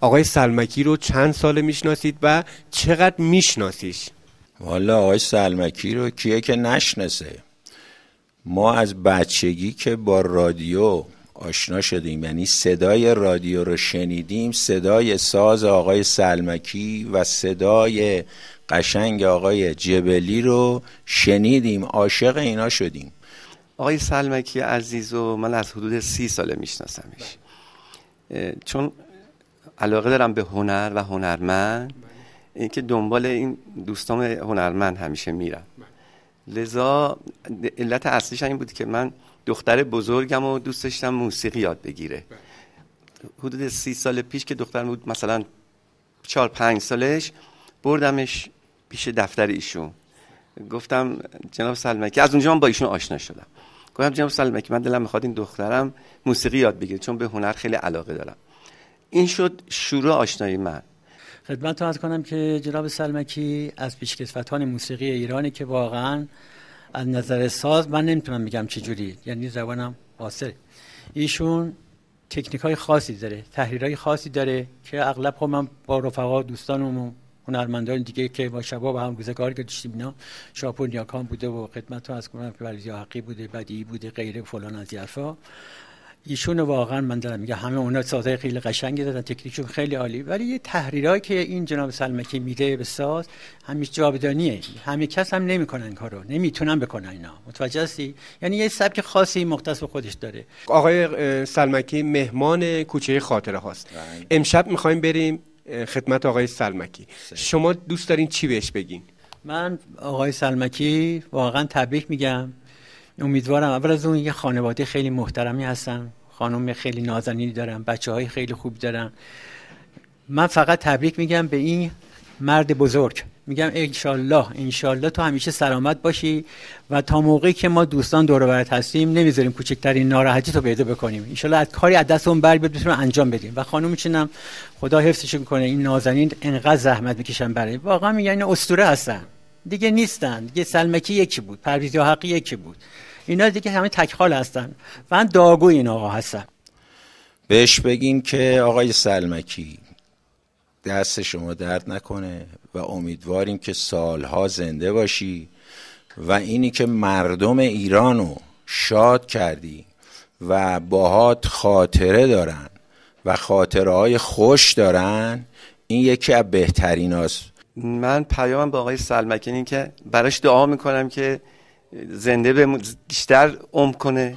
آقای سلمکی رو چند سال میشناسید و چقدر میشناسیش؟ والا آقای سلمکی رو کیه که نشناسه؟ ما از بچگی که با رادیو آشنا شدیم، یعنی صدای رادیو رو شنیدیم، صدای ساز آقای سلمکی و صدای قشنگ آقای جبلی رو شنیدیم، عاشق اینا شدیم. آقای سلمکی عزیز و من از حدود 30 ساله میشناسمش، چون علاقه دارم به هنر و هنرمند، اینکه دنبال این دوستام هنرمند همیشه میرم. لذا علت اصلیش این بود که من دختر بزرگم و دوست داشتم موسیقی یاد بگیره. حدود 30 سال پیش که دخترم بود، مثلا 4-5 سالش، بردمش پیش دفتر ایشون، گفتم جناب سلمکی، از اونجا من با ایشون آشنا شدم، گفتم جناب سلمکی من دلم میخواد این دخترم موسیقی یاد بگیره چون به هنر خیلی علاقه دارم. این شد شروع آشنایی من. خدمتتون عرض کنم که جناب سلمکی از پیشکسوتان موسیقی ایرانی که واقعا از نظر ساز من نمیتونم بگم چجوری، یعنی زبانم قاصره. ایشون تکنیک‌های خاصی داره، تحریرهای خاصی داره که اغلب خب من با رفقا دوستانم هنرمندان دیگه که با شباب هم روزگاری که داشتیم اینا، شاپور نیاکان بوده و خدمتتون عرض کنم که پرویز حقی بوده، بدیعی بوده، غیره فلان از این حرفا، ایشون واقعا من دارم میگم همه اونا سازهای خیلی قشنگی دارن، تکنیکشون خیلی عالی، ولی یه تحریرایی که این جناب سلمکی میده به ساز همیشه جاودانیه، همه کس هم نمیکنن کارو، نمیتونن بکنن اینا، متوجه هستی؟ یعنی یه سبک خاصی مختص به خودش داره. آقای سلمکی مهمان کوچه خاطره هاست. امشب میخوایم بریم خدمت آقای سلمکی. شما دوست دارین چی بهش بگین؟ من آقای سلمکی واقعا تبریک میگم. امیدوارم اول از اون یه خانواده خیلی محترمی هستن، خانم خیلی نازنینی دارن، بچه‌های خیلی خوب دارن. من فقط تبریک میگم به این مرد بزرگ، میگم انشالله تو همیشه سلامت باشی و تا موقعی که ما دوستان دور و برت هستیم نمیذاریم کوچکترین ناراحتی تو پیدا بکنیم. انشالله از کاری از دستمون بر بیاد بتونیم انجام بدیم و خانومشونم خدا حفظش کنه. این نازنین انقدر زحمت میکشن برای، واقعا میگن این اسطوره هستن دیگه، نیستن دیگه. سلمکی یکی بود، پرویز حقی یکی بود، اینا دیگه همه تکخال هستن. من داغوی این آقا هستم. بهش بگین که آقای سلمکی دست شما درد نکنه و امیدواریم که سالها زنده باشی و اینی که مردم ایرانو شاد کردی و باهات خاطره دارن و خاطره های خوش دارن، این یکی از بهترین هاست. من پیامم به آقای سلمکی این که براش دعا میکنم که زنده بیشتر عمر کنه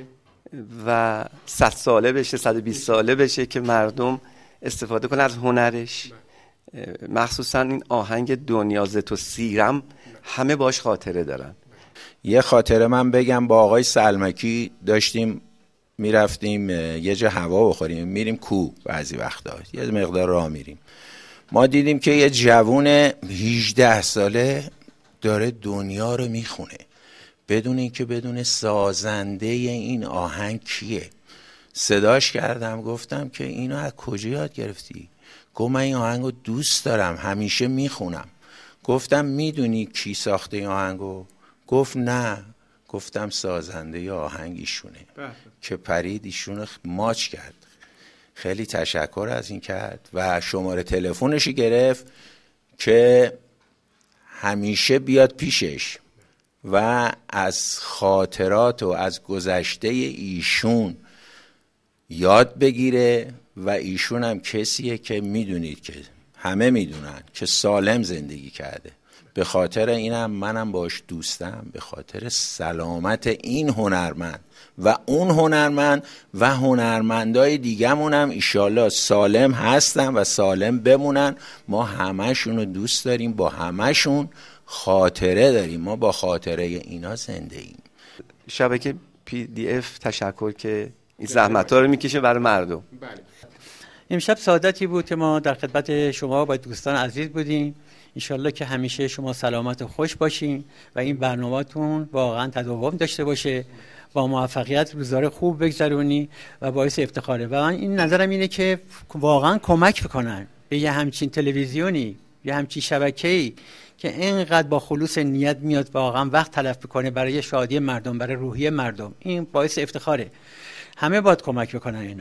و 100 ساله بشه، 120 ساله بشه که مردم استفاده کنه از هنرش. مخصوصا این آهنگ دنیا ز تو سیرم همه باش خاطره دارن. یه خاطره من بگم، با آقای سلمکی داشتیم میرفتیم یه جا هوا بخوریم، میریم کوه، بعضی وقتا یه مقدار راه میریم، ما دیدیم که یه جوون 18 ساله داره دنیا رو میخونه بدون اینکه بدون سازنده این آهنگ کیه. صداش کردم، گفتم که اینو از کجا یاد گرفتی؟ گفت من این آهنگو دوست دارم، همیشه میخونم. گفتم میدونی کی ساخته این آهنگو؟ گفت نه. گفتم سازنده آهنگ ایشونه. که پرید ایشونو ماچ کرد، خیلی تشکر از این کرد و شماره تلفنشو گرفت که همیشه بیاد پیشش و از خاطرات و از گذشته ایشون یاد بگیره. و ایشون هم کسیه که میدونید که همه میدونن که سالم زندگی کرده. به خاطر اینم منم باش دوستم، به خاطر سلامت این هنرمند و اون هنرمند و هنرمندای دیگه‌مونم ایشالله سالم هستن و سالم بمونن. ما همه‌شون رو دوست داریم، با همه‌شون خاطره داریم، ما با خاطره اینا زنده ایم. شبکه PDF تشکر که این زحمت‌ها رو میکشه برای مردم. امشب سعادتی بود که ما در خدمت شما با دوستان عزیز بودیم. انشالله که همیشه شما سلامت و خوش باشین و این برنامه‌تون واقعا تداوم داشته باشه، با موفقیت روزگار خوب بگذرونی و باعث افتخاره. و من این نظرم اینه که واقعا کمک بکنن به یه همچین تلویزیونی، یه همچین شبکه‌ای که اینقدر با خلوص نیت میاد واقعا وقت تلف بکنه برای شادی مردم، برای روحیه مردم. این باعث افتخاره. همه باید کمک بکنن اینا.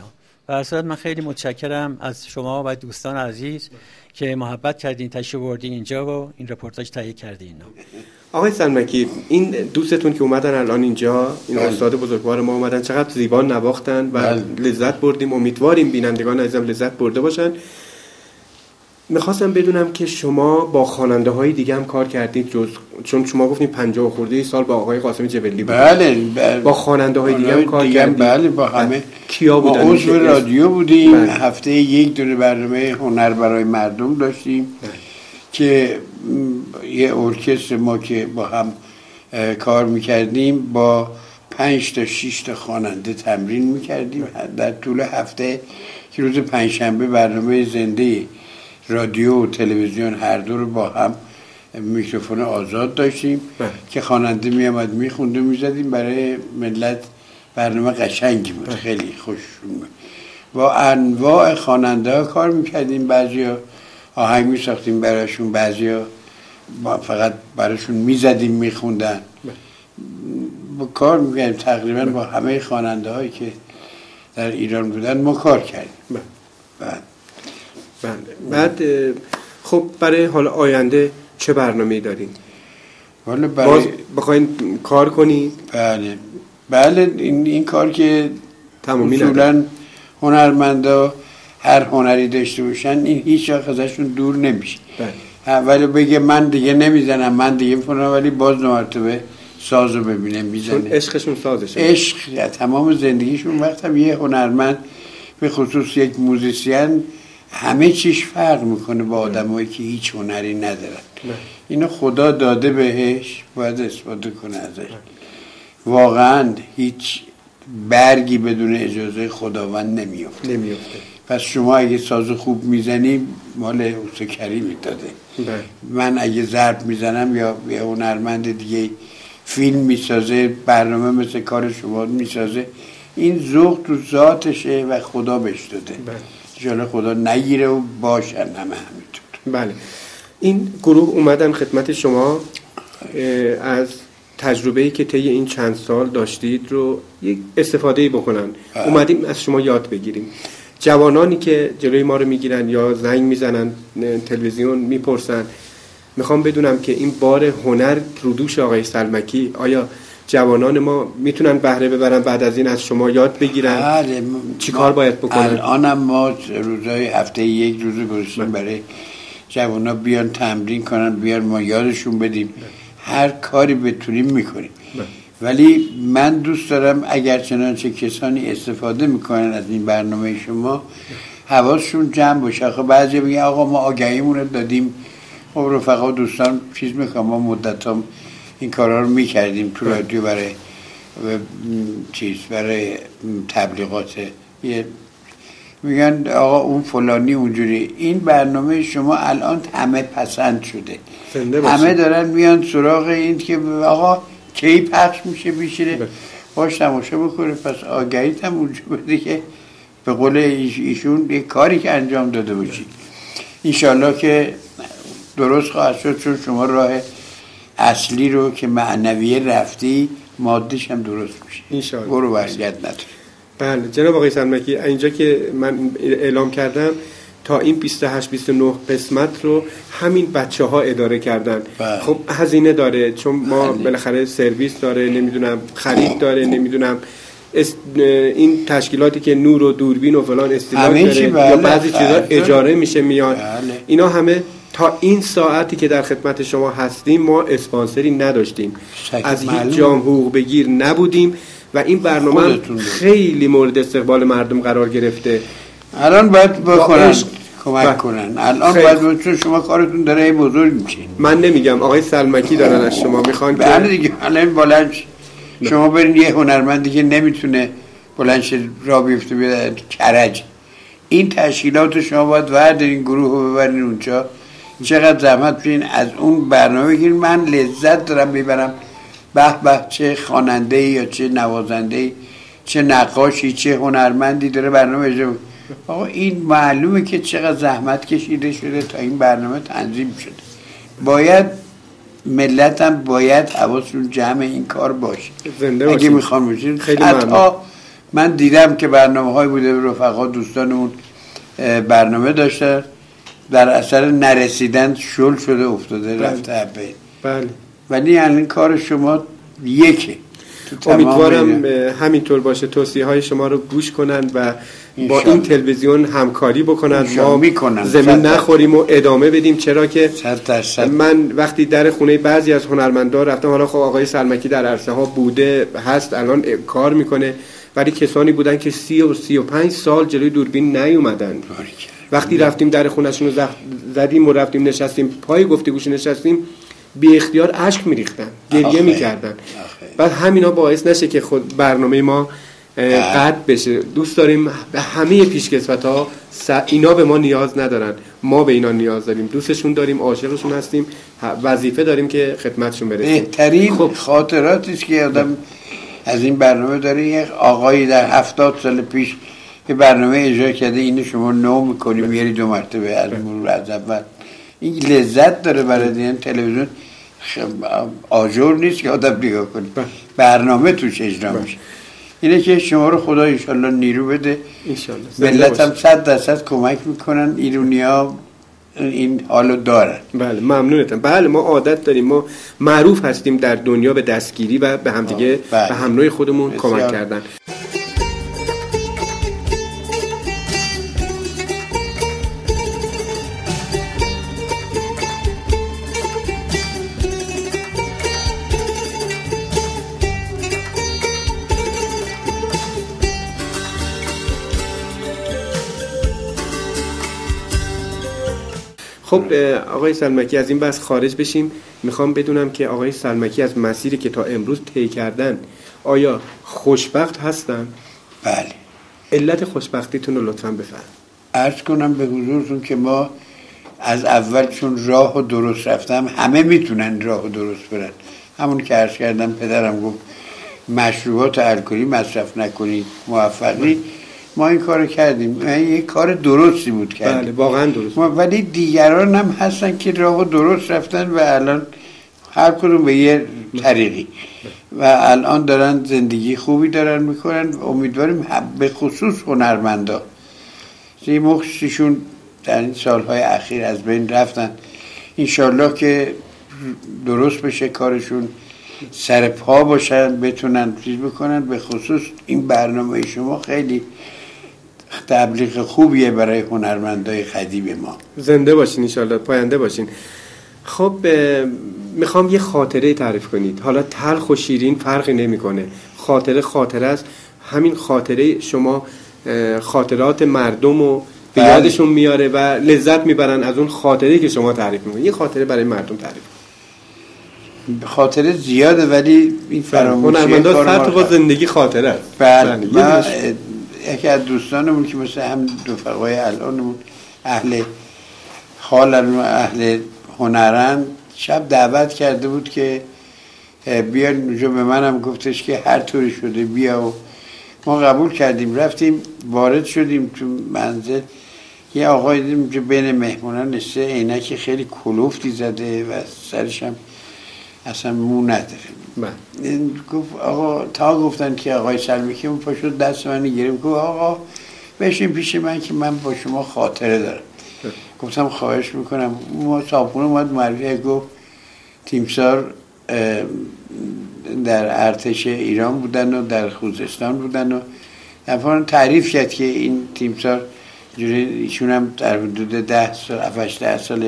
به هر صورت من خیلی متشکرم از شما و دوستان عزیز که محبت کردین، تشریف بردین اینجا و این رپورتاج تهیه کردین. آقای سلمکی، این دوستتون که اومدن الان اینجا، این استاد بزرگوار ما اومدن، چقدر زیبا نواختن و لذت بردیم. امیدواریم بینندگان عزیزم لذت برده باشن. میخواستم بدونم که شما با خواننده های دیگه هم کار کردید، چون شما گفتین 50 خورده سال با آقای قاسمی جبلی بود. بله. با خواننده های دیگه هم کار کردید؟ بله، با همه. کیا بودن؟ ما عضو رادیو بودیم. بله. هفته یک دونه برنامه هنر برای مردم داشتیم که یه ارکستر ما که با هم کار میکردیم با 5 تا 6 تا خواننده تمرین میکردیم. در طول هفته که روز پنجشنبه برنامه زنده رادیو و تلویزیون هر دو رو با هم میکروفون آزاد داشتیم که خواننده میامد میخوند و میزدیم برای ملت. برنامه قشنگی بود، خیلی خوششون بود. با انواع خواننده ها کار میکردیم. بعضیا آهنگ میساختیم براشون، بعضیا فقط براشون میزدیم میخوندن. با کار میکردیم تقریبا با همه خواننده هایی که در ایران بودن ما کار کردیم. بعد خب برای حال آینده چه برنامه‌ای دارین؟ والا باز بخواین کار کنین؟ بله این کار که تمامی اصولا هنرمندا هر هنری داشته باشن این هیچ وقت ازشون دور نمیشه. ولی بگه من دیگه نمیزنم، من دیگه میکنم، ولی باز مرتبه سازو ببینه میزنه. چون عشقشون سازشه. عشق تمام زندگیشون. وقتی یه هنرمند به خصوص یک موزیسین همه چیش فرق میکنه با آدمایی که هیچ هنری ندارن. اینو خدا داده بهش، باید استفاده کنه ازش. واقعا هیچ برگی بدون اجازه خداوند نمیفته. پس شما اگه ساز خوب میزنی مال اوست کریمی داده. من اگه ضرب میزنم یا یه هنرمند دیگه فیلم میسازه، برنامه مثل کار شما میسازه، این ذوق تو ذاتشه و خدا بهش داده. انشاءالله خدا نگیره و باشن همه همینطور. بله. این گروه اومدن خدمت شما از تجربه‌ای که طی این چند سال داشتید رو یک استفاده‌ای بکنن. اومدیم از شما یاد بگیریم. جوانانی که جلوی ما رو میگیرن یا زنگ میزنن، تلویزیون میپرسن، میخوام بدونم که این بار هنر رو دوش آقای سلمکی، آیا جوانان ما میتونن بهره ببرن بعد از این از شما یاد بگیرن؟ چی کار باید بکنن؟ الانم ما روزهای هفته یک روز گذاشتیم برای جوانا بیان تمرین کنن، بیان ما یادشون بدیم. هر کاری بتونیم میکنیم. ولی من دوست دارم اگر چنانچه کسانی استفاده میکنن از این برنامه شما حواسشون جمع باشه. خب بعضی میگن آقا ما آگهیمون رو دادیم. خب رفقا و دوستان چیز میکنم، ما مدت هم این کارا رو میکردیم تو رادیو برای تبلیغات. میگن آقا اون فلانی اونجوری. این برنامه شما الان همه پسند شده، همه دارن میان سراغ این که آقا کی پخش میشه بیشتره باش تماشا بکنه. پس آگهیت هم اونجا بده که به قول ایشون یک کاری که انجام داده باشید. انشالله که درست خواهد شد، چون شما راه اصلی رو که معنویه رفتی مادیش هم درست میشه. انشالله. برو برگرد نداری. بله جناب آقای سلمکی، اینجا که من اعلام کردم تا این 28-29 قسمت رو همین بچه ها اداره کردن. خب هزینه داره، چون ما بالاخره سرویس داره، نمیدونم خرید داره، نمیدونم این تشکیلاتی که نور و دوربین و فلان استفاده داره یا بعضی چیزا اجاره میشه میاد. اینا همه تا این ساعتی که در خدمت شما هستیم ما اسپانسری نداشتیم، از هیچ جام حقوق بگیر نبودیم و این برنامه خیلی مورد استقبال مردم قرار گرفته. الان باید بکنن کمک کنن. الان باید، چون شما کارتون داره بزرگ میشه. من نمیگم، آقای سلمکی دارن از شما میخوان که بله دیگه الان بلند شما برین یه هنرمندی که نمیتونه بلند شه راه بیفته بیاد کرج، این تشکیلات شما باید وردارین گروه رو ببرین اونجا، چقدر زحمت بشین از اون برنامه بگیرین. من لذت دارم میبرم. به به چه خواننده یا چه نوازنده، چه نقاشی، چه هنرمندی داره برنامه اجرا. آقا این معلومه که چقدر زحمت کشیده شده تا این برنامه تنظیم شده. باید ملت هم باید حواسشون جمع این کار باشه. زنده اگه میخوان بشین. حتی من دیدم که برنامه‌های بوده، رفقا دوستانمون برنامه داشتن، در اثر نرسیدن شل شده افتاده رفته هبه. بله. ولی الان کار شما یکه. امیدوارم همینطور باشه، توصیه های شما رو گوش کنند و با این تلویزیون همکاری بکنند، ما زمین نخوریم و ادامه بدیم، چرا که من وقتی در خونه بعضی از هنرمندا رفتم، حالا خب آقای سلمکی در عرصه ها بوده هست الان کار میکنه، ولی کسانی بودن که 30 و 35 سال جلوی دوربین نیومدن. وقتی رفتیم در خونه‌شون رو زدیم و رفتیم نشستیم پای گفتگوش نشستیم، بی اختیار اشک میریختن، گریه میکردن. بعد همینا باعث نشه که خود برنامه ما قطع بشه. دوست داریم به همه پیشکسوت‌ها، اینا به ما نیاز ندارن، ما به اینا نیاز داریم، دوستشون داریم، عاشقشون هستیم، وظیفه داریم که خدمتشون برسیم. بهترین خاطراتی است که آدم از این برنامه داره. یک آقایی در 70 سال پیش که برنامه اجرا کرده، اینو شما نو می‌کنی میاری 2 مرتبه از مرور از اول. این لذت داره برای دیدن تلویزیون. آجر نیست که آدم نگاه کنی، برنامه توش اجرا میشه. اینه که شما رو خدا انشالله نیرو بده. انشالله. ملت هم 100% کمک میکنن، ایرونیا این حالو دارن. بله ممنونتم. بله ما عادت داریم، ما معروف هستیم در دنیا به دستگیری و به همدیگه به همنوع خودمون کمک کردن. خب آقای سلمکی از این بحث خارج بشیم. میخوام بدونم که آقای سلمکی از مسیری که تا امروز طی کردن آیا خوشبخت هستن؟ بله. علت خوشبختیتون رو لطفاً بفرمایید. عرض کنم به حضورتون که ما از اول چون راه و درست رفتم، همه میتونن راه و درست برن. همون که عرض کردم پدرم گفت مشروبات الکلی مصرف نکنید موفقی. ما این کارو کردیم، یک کار درستی بود کردیم. بله واقعا درست. ولی دیگران هم هستن که راه و درست رفتن و الان هر کدوم به یه طریقی و الان دارن زندگی خوبی دارن میکنن. امیدواریم به خصوص هنرمندا، مخصوصشون در این سالهای اخیر از بین رفتن، انشالله که درست بشه کارشون، سر پا باشن، بتونن چیز بکنن. به خصوص این برنامه شما خیلی تبلیغ خوبیه برای هنرمندای قدیم ما. زنده باشین انشالله، پاینده باشین. خب میخوام یه خاطره تعریف کنید، حالا تلخ و شیرین فرقی نمیکنه، خاطره است. همین خاطره شما خاطرات مردم رو به یادشون میاره و لذت میبرن از اون خاطره که شما تعریف میکنید. یه خاطره برای مردم تعریف. خاطره زیاده ولی این فراموشی هنرمندا فرق با زندگی خاطره است. بله. یکی از دوستانمون که مثل هم رفقای الانمون اهل حالن و اهل هنرن، شب دعوت کرده بود که بیان اونجا. به منم گفتش که هر طوری شده بیا و ما قبول کردیم. رفتیم وارد شدیم تو منزل، یه آقای دیدیم اونجا بین مهمونان نشسته، عینک خیلی کلوفتی زده و سرش هم اصلا مو نداره. گفت آقا، تا گفتن که آقای سلمکی، اون پاشد دست من گرفت گفت آقا بشین پیش من که من با شما خاطره دارم. گفتم خواهش میکنم. ما صاحبخونه اومد معرفی، گفت تیمسار در ارتش ایران بودن و در خوزستان بودن و دفعه تعریف کرد که این تیمسار ایشون هم در حدود 10 سال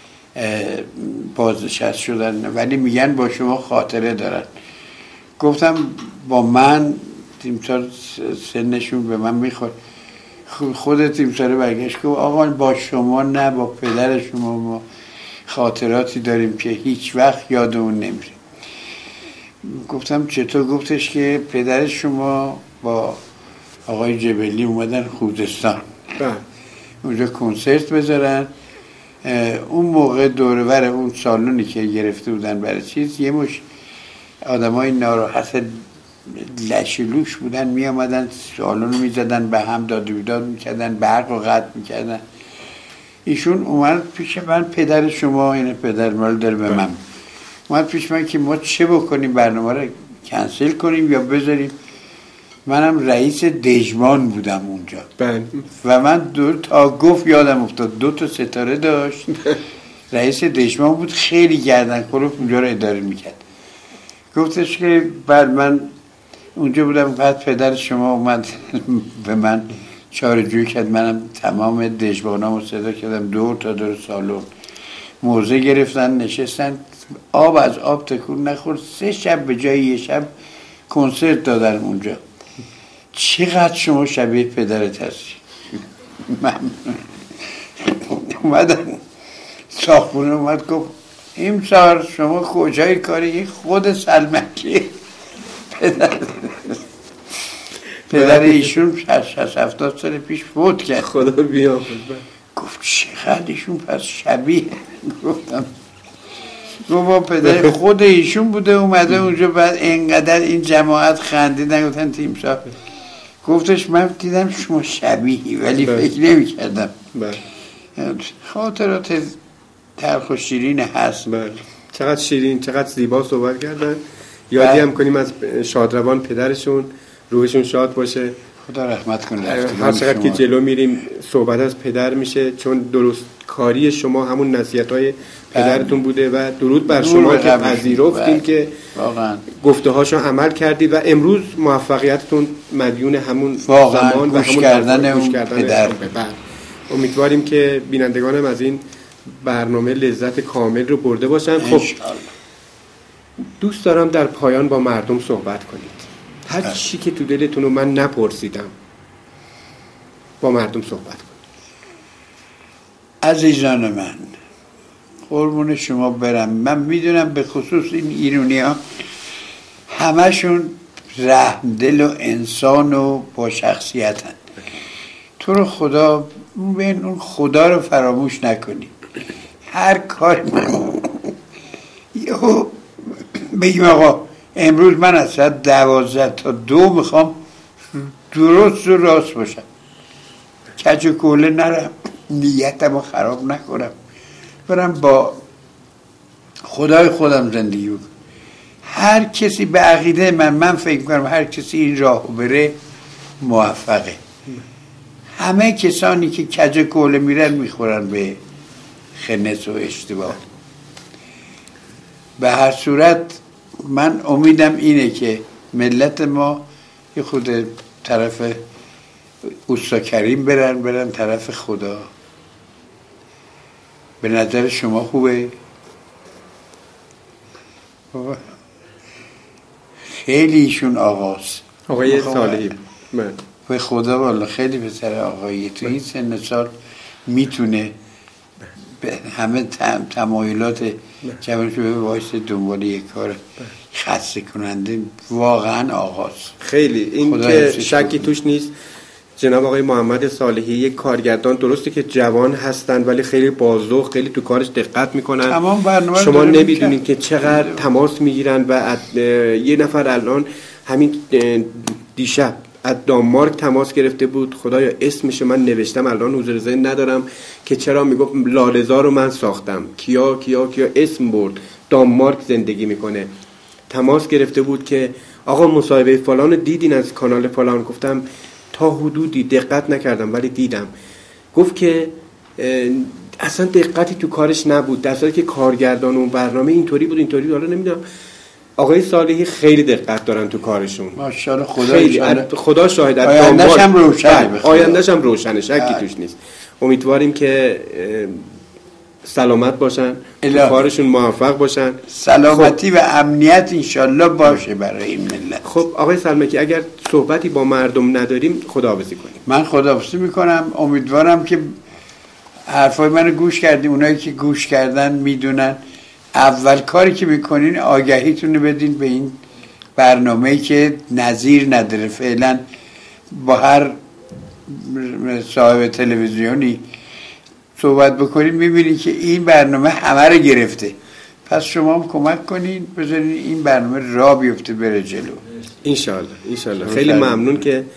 بازنشسته شدن ولی میگن با شما خاطره دارن. گفتم با من، تیمسار سنشون به من میخورد. خود تیمسار برگشت گفت آقا با شما نه، با پدر شما ما خاطراتی داریم که هیچ وقت یادمون نمیره. گفتم چطور؟ گفتش که پدر شما با آقای جبلی اومدن خوزستان اونجا کنسرت بذارن. اون موقع دورور اون سالونی که گرفته بودن برای چیز، یه مش آدمای ناراحت لشلوش بودن، می آمدن سالونو می زدن به هم، داد و بیداد می کردن، برق رو قطع می کردن. ایشون اومد پیش من، پدر شما، این پدر مال داره به من، اومد پیش من که ما چه بکنیم، برنامه رو کنسل کنیم یا بذاریم. منم رئیس دژمان بودم اونجا بله. و من تا گفت یادم افتاد 2 ستاره داشت. رئیس دژمان بود، خیلی گردن کلوف اونجا رو اداره میکرد. گفتش که بعد من اونجا بودم، بعد پدر شما اومد به من چاره‌جویی کرد، منم تمام دژبانامو صدا کردم دور تا دور سالن موزه گرفتن نشستن، آب از آب تکون نخورد. 3 شب به جای 1 شب کنسرت دادن اونجا. چقدر شما شبیه پدرت هستی. من اومدم ساختمون، اومد گفت امسال شما کجای کاری؟ خود سلمکی پدر ایشون 60-70 سال پیش فوت کرد، خدا بیامرزه. گفت چقدر ایشون پس شبیه. گفتم گفت پدر خود ایشون بوده اومده اونجا، بعد اینقدر این جماعت خندیدن گفتن تیمسار. گفتش من دیدم شما شبیهی ولی فکر نمی کردم. خاطرات تلخ و شیرین هست. بله. چقدر شیرین، چقدر زیبا صحبت کردن. یادی هم کنیم از شادروان پدرشون، روحشون شاد باشه، خدا رحمت کنه. هر چقدر که جلو میریم صحبت از پدر میشه، چون درست کاری شما همون نصیحت‌های پدرتون بوده و درود بر شما که پذیرفتیم که واقعا گفته هاشو عمل کردید و امروز موفقیتتون مدیون همون واقعا زمان و گوش همون کردن پدر. امیدواریم که بینندگانم از این برنامه لذت کامل رو برده باشن. خب دوست دارم در پایان با مردم صحبت کنید. هر چی که تو دلتون رو من نپرسیدم با مردم صحبت کنید. عزیزان من، قربون شما برم. من میدونم به خصوص این ایرانی ها همشون رحمدل و انسان و با شخصیتن. تو رو خدا اون خدا رو فراموش نکنی. هر کار یهو بگیم آقا امروز من از ساعت 12 تا 2 میخوام درست و راست باشم، کج و کوله نرم، نیتم رو خراب نکنم، برم با خدای خودم زندگی بکنم. هر کسی به عقیده من فکر کنم هر کسی این راهو بره موفقه. همه کسانی که کج و کوله میرن میخورن به خنث و اشتباه. به هر صورت من امیدم اینه که ملت ما یه خود طرف اوستا کریم برن طرف خدا. به نظر شما خوبه؟ خیلی ایشون آقای صالحی به خدا والا خیلی پسر آقایی تو این سن سال میتونه همه تمایلات جوانش به وایس دنبال یک کار خسته کننده واقعا آغاز. خیلی این که شکی توش نیست. جناب آقای محمد صالحی یک کارگردان درسته که جوان هستن ولی خیلی بازوق، خیلی تو کارش دقت میکنن. تمام برنامه شما نمیدونین که چقدر تماس میگیرن و یه نفر الان همین دیشب از دانمارک تماس گرفته بود. خدایا اسمش من نوشتم الان حضور ذهن ندارم که چرا میگفت لاله‌زار رو من ساختم، کیا اسم برد، دانمارک زندگی میکنه. تماس گرفته بود که آقا مصاحبه فلان دیدین از کانال فلان؟ گفتم تا حدودی دقت نکردم ولی دیدم. گفت که اصلا دقتی تو کارش نبود، در صورتی که کارگردان اون برنامه اینطوری بود. حالا نمیدونم. آقای صالحی خیلی دقت دارن تو کارشون ماشاءالله. خدا شاهد. آینده‌ش هم روشنه. آینده‌ش هم روشنه، شکی توش نیست. امیدواریم که سلامت باشن، کارشون موفق باشن، سلامتی و امنیت انشالله باشه برای این ملت. خب آقای سلمکی اگر صحبتی با مردم نداریم خداحافظی کنیم. من خداحافظی میکنم. امیدوارم که حرفای منو گوش کردین. اونایی که گوش کردن میدونن اول کاری که میکنین آگهیتون رو بدین به این برنامه‌ای که نظیر نداره. فعلا با هر صاحب تلویزیونی صحبت بکنین میبینین که این برنامه همه رو گرفته. پس شما هم کمک کنین بذارین این برنامه راه بیفته بره جلو. انشالله. خیلی ممنون که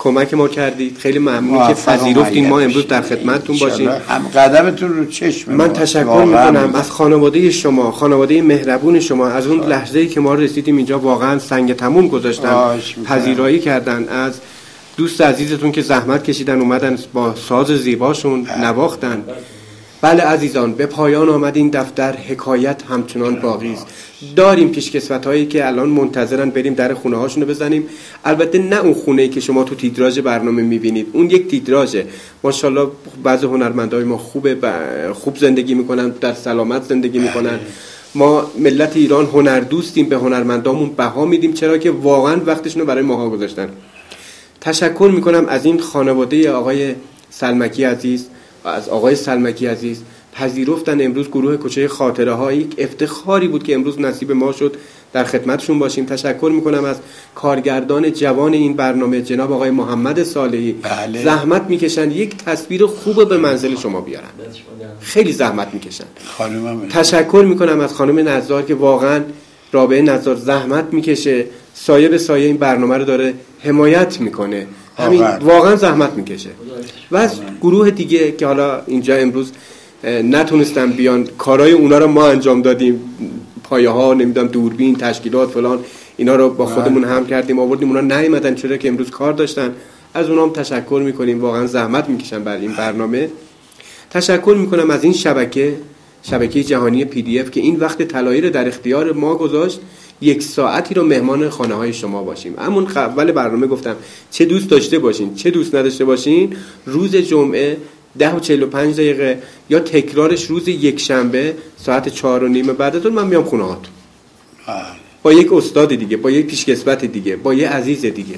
کمک ما کردید. خیلی ممنون که پذیرفتین ما امروز در خدمتتون باشیم. هم قدمتون رو چشم من تشکر میکنم از خانواده شما، خانواده مهربون شما. از اون لحظه‌ای که ما رسیدیم اینجا واقعا سنگ تموم گذاشتن، پذیرایی کردن. از دوست عزیزتون که زحمت کشیدن اومدن با ساز زیباشون نواختن. بله عزیزان، به پایان آمد این دفتر، حکایت همچنان باقی است. داریم پیشکسوت‌هایی که الان منتظرن بریم در خونه هاشونو بزنیم. البته نه اون خونه‌ای که شما تو تیتراژ برنامه می‌بینید، اون یک تیتراژه. ماشاءالله بعضی هنرمندای ما خوب زندگی میکنن، در سلامت زندگی میکنن. ما ملت ایران هنردوستیم، به هنرمندامون بها میدیم، چرا که واقعا وقتشونو برای ماها گذاشتن. تشکر میکنم از این خانواده آقای سلمکی عزیز، از آقای سلمکی عزیز پذیرفتن امروز گروه کوچه خاطره ها. یک افتخاری بود که امروز نصیب ما شد در خدمتشون باشیم. تشکر میکنم از کارگردان جوان این برنامه جناب آقای محمد صالحی. بله. زحمت میکشن یک تصویر خوب به منزل شما بیارن، خیلی زحمت میکشن. تشکر میکنم از خانم نزار که واقعا رابعه نزار زحمت میکشه، سایه به سایه این برنامه رو داره حمایت میکنه، همین واقعا زحمت میکشه. و از گروه دیگه که حالا اینجا امروز نتونستن بیان، کارهای اونا رو ما انجام دادیم، پایه ها، نمیدونم دوربین، تشکیلات فلان، اینا رو با خودمون هم کردیم آوردیم، اونا نیومدن چرا که امروز کار داشتن. از اونام تشکر میکنیم، واقعا زحمت میکشن برای این برنامه. تشکر میکنم از این شبکه جهانی PDF که این وقت طلایی رو در اختیار ما گذاشت، 1 ساعتی رو مهمان خانه های شما باشیم. همون اول برنامه گفتم چه دوست داشته باشین چه دوست نداشته باشین، روز جمعه 10:45 یا تکرارش روز یکشنبه ساعت 4:30 بعد از اون من میام خونه هاتون با یک استاد دیگه، با یک پیشکسوت دیگه، با یک عزیز دیگه.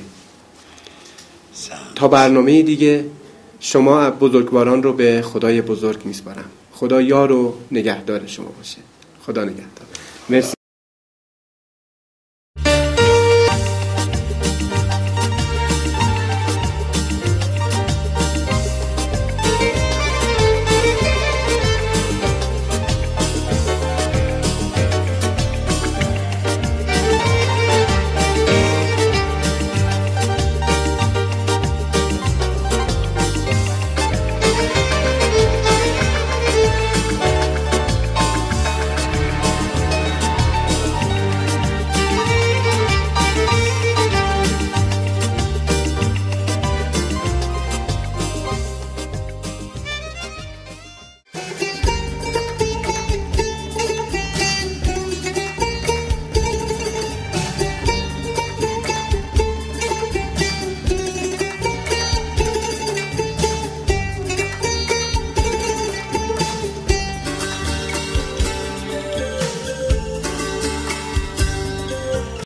تا برنامه دیگه شما بزرگواران رو به خدای بزرگ میسپارم. خدا یار و نگهدار شما باشه. خدا نگهدار. مرسی.